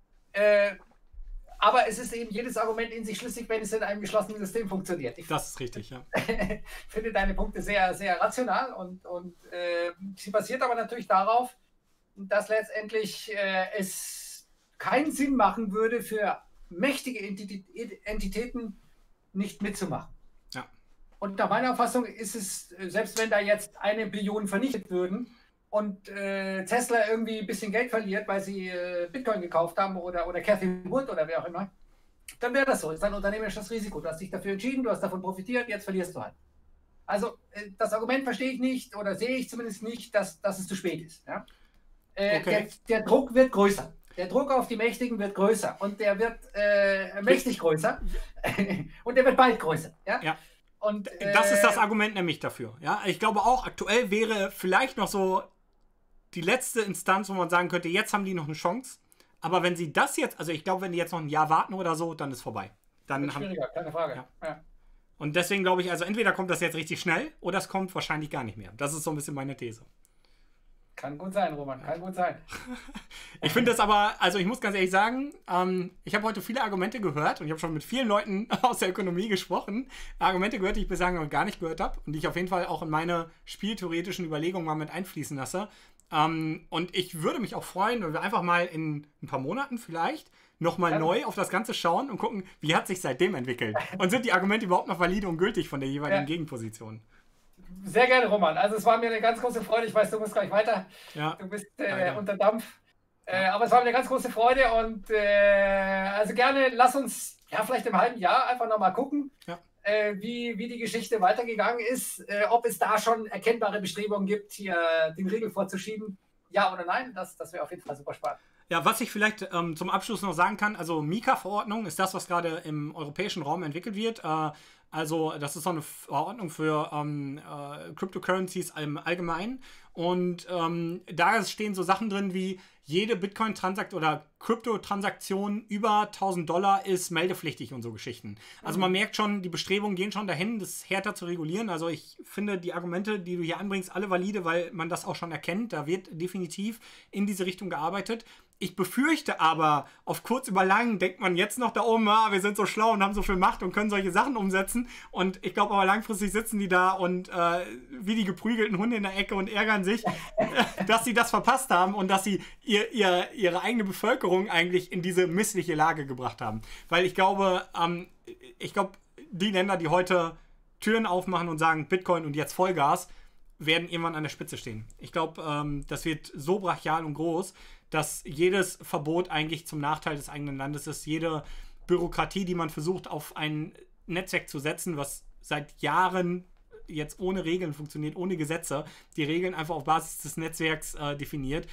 Aber es ist eben jedes Argument in sich schlüssig, wenn es in einem geschlossenen System funktioniert. Das ist richtig, ja. Ich finde deine Punkte sehr, sehr rational, und sie basiert aber natürlich darauf, dass letztendlich es keinen Sinn machen würde, für mächtige Entitäten nicht mitzumachen. Ja. Und nach meiner Auffassung ist es, selbst wenn da jetzt 1 Billion vernichtet würden, und Tesla irgendwie ein bisschen Geld verliert, weil sie Bitcoin gekauft haben, oder Cathy Wood oder wer auch immer, dann wäre das so. Ist ein unternehmerisches Risiko. Du hast dich dafür entschieden, du hast davon profitiert, jetzt verlierst du halt. Also das Argument verstehe ich nicht, oder sehe ich zumindest nicht, dass es zu spät ist. Ja? Okay. Der Druck wird größer. Der Druck auf die Mächtigen wird größer, und der wird mächtig größer und der wird bald größer. Ja? Ja. Und, das ist das Argument nämlich dafür. Ja? Ich glaube auch, aktuell wäre vielleicht noch so die letzte Instanz, wo man sagen könnte, jetzt haben die noch eine Chance. Aber wenn sie das jetzt, also ich glaube, wenn die jetzt noch ein Jahr warten oder so, dann ist vorbei. dann schwieriger, keine Frage. Ja. Ja. Und deswegen glaube ich, also entweder kommt das jetzt richtig schnell oder es kommt wahrscheinlich gar nicht mehr. Das ist so ein bisschen meine These. Kann gut sein, Roman, kann gut sein. Ich finde das aber, also ich muss ganz ehrlich sagen, ich habe heute viele Argumente gehört und ich habe schon mit vielen Leuten aus der Ökonomie gesprochen. Argumente gehört, die ich bislang noch gar nicht gehört habe und die ich auf jeden Fall auch in meine spieltheoretischen Überlegungen mal mit einfließen lasse. Und ich würde mich auch freuen, wenn wir einfach mal in ein paar Monaten vielleicht nochmal neu auf das Ganze schauen und gucken, wie hat sich seitdem entwickelt. Und sind die Argumente überhaupt noch valide und gültig von der jeweiligen Gegenposition? Sehr gerne, Roman. Also es war mir eine ganz große Freude. Ich weiß, du musst gleich weiter. Ja. Du bist unter Dampf. Aber es war mir eine ganz große Freude. Und also gerne, lass uns vielleicht im halben Jahr einfach nochmal gucken, wie die Geschichte weitergegangen ist. Ob es da schon erkennbare Bestrebungen gibt, hier den Riegel vorzuschieben. Ja oder nein, das wäre auf jeden Fall super spannend. Ja, was ich vielleicht zum Abschluss noch sagen kann, also MiCA-Verordnung ist das, was gerade im europäischen Raum entwickelt wird. Also das ist so eine Verordnung für Cryptocurrencies im Allgemeinen. Und da stehen so Sachen drin wie jede Bitcoin-Transaktion oder Kryptotransaktion über $1000 ist meldepflichtig und so Geschichten. Also man merkt schon, die Bestrebungen gehen schon dahin, das härter zu regulieren. Also ich finde die Argumente, die du hier anbringst, alle valide, weil man das auch schon erkennt. Da wird definitiv in diese Richtung gearbeitet. Ich befürchte aber, auf kurz über lang denkt man jetzt noch da oben, wir sind so schlau und haben so viel Macht und können solche Sachen umsetzen. Und ich glaube aber langfristig sitzen die da und wie die geprügelten Hunde in der Ecke und ärgern sich, dass sie das verpasst haben und dass sie ihre eigene Bevölkerung eigentlich in diese missliche Lage gebracht haben. Weil ich glaube, die Länder, die heute Türen aufmachen und sagen Bitcoin und jetzt Vollgas, werden irgendwann an der Spitze stehen. Ich glaube, das wird so brachial und groß, dass jedes Verbot eigentlich zum Nachteil des eigenen Landes ist. Jede Bürokratie, die man versucht, auf ein Netzwerk zu setzen, was seit Jahren jetzt ohne Regeln funktioniert, ohne Gesetze, die Regeln einfach auf Basis des Netzwerks definiert.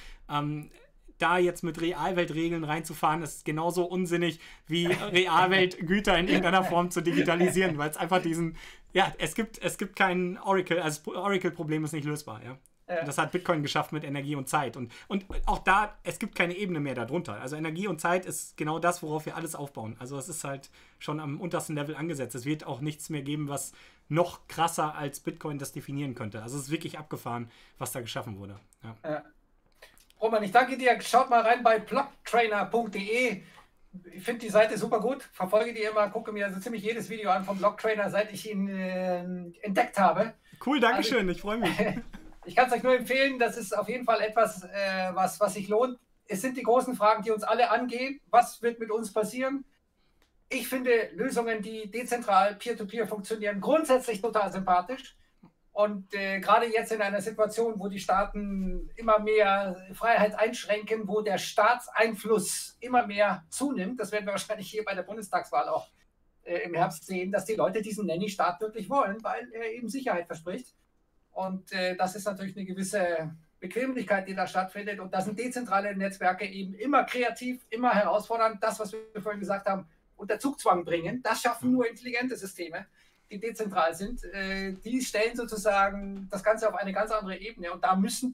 Da jetzt mit Realweltregeln reinzufahren, ist genauso unsinnig wie Realweltgüter in irgendeiner Form zu digitalisieren, weil es einfach es gibt keinen Oracle, also das Oracle-Problem ist nicht lösbar, ja. Und das hat Bitcoin geschafft mit Energie und Zeit. Und auch da, es gibt keine Ebene mehr darunter. Also Energie und Zeit ist genau das, worauf wir alles aufbauen. Also es ist halt schon am untersten Level angesetzt. Es wird auch nichts mehr geben, was noch krasser als Bitcoin das definieren könnte. Also es ist wirklich abgefahren, was da geschaffen wurde. Ja. Roman, ich danke dir. Schaut mal rein bei blocktrainer.de. Ich finde die Seite super gut. Verfolge die immer, gucke mir so ziemlich jedes Video an vom Blocktrainer, seit ich ihn entdeckt habe. Cool, Dankeschön. Also ich freue mich. Ich kann es euch nur empfehlen, das ist auf jeden Fall etwas, was sich lohnt. Es sind die großen Fragen, die uns alle angehen. Was wird mit uns passieren? Ich finde Lösungen, die dezentral, peer-to-peer funktionieren, grundsätzlich total sympathisch. Und gerade jetzt in einer Situation, wo die Staaten immer mehr Freiheit einschränken, wo der Staatseinfluss immer mehr zunimmt, das werden wir wahrscheinlich hier bei der Bundestagswahl auch im Herbst sehen, dass die Leute diesen Nanny-Staat wirklich wollen, weil er eben Sicherheit verspricht. Und das ist natürlich eine gewisse Bequemlichkeit, die da stattfindet. Und da sind dezentrale Netzwerke eben immer kreativ, immer herausfordernd. Das, was wir vorhin gesagt haben, unter Zugzwang bringen, das schaffen nur intelligente Systeme, die dezentral sind. Die stellen sozusagen das Ganze auf eine ganz andere Ebene. Und da müssen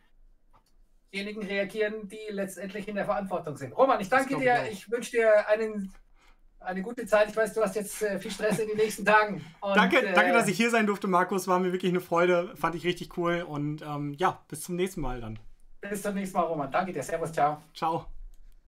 diejenigen reagieren, die letztendlich in der Verantwortung sind. Roman, ich danke dir. Ich wünsche dir eine gute Zeit. Ich weiß, du hast jetzt viel Stress in den nächsten Tagen. Und, danke, dass ich hier sein durfte, Markus. War mir wirklich eine Freude. Fand ich richtig cool. Und bis zum nächsten Mal dann. Bis zum nächsten Mal, Roman. Danke dir. Servus, ciao. Ciao.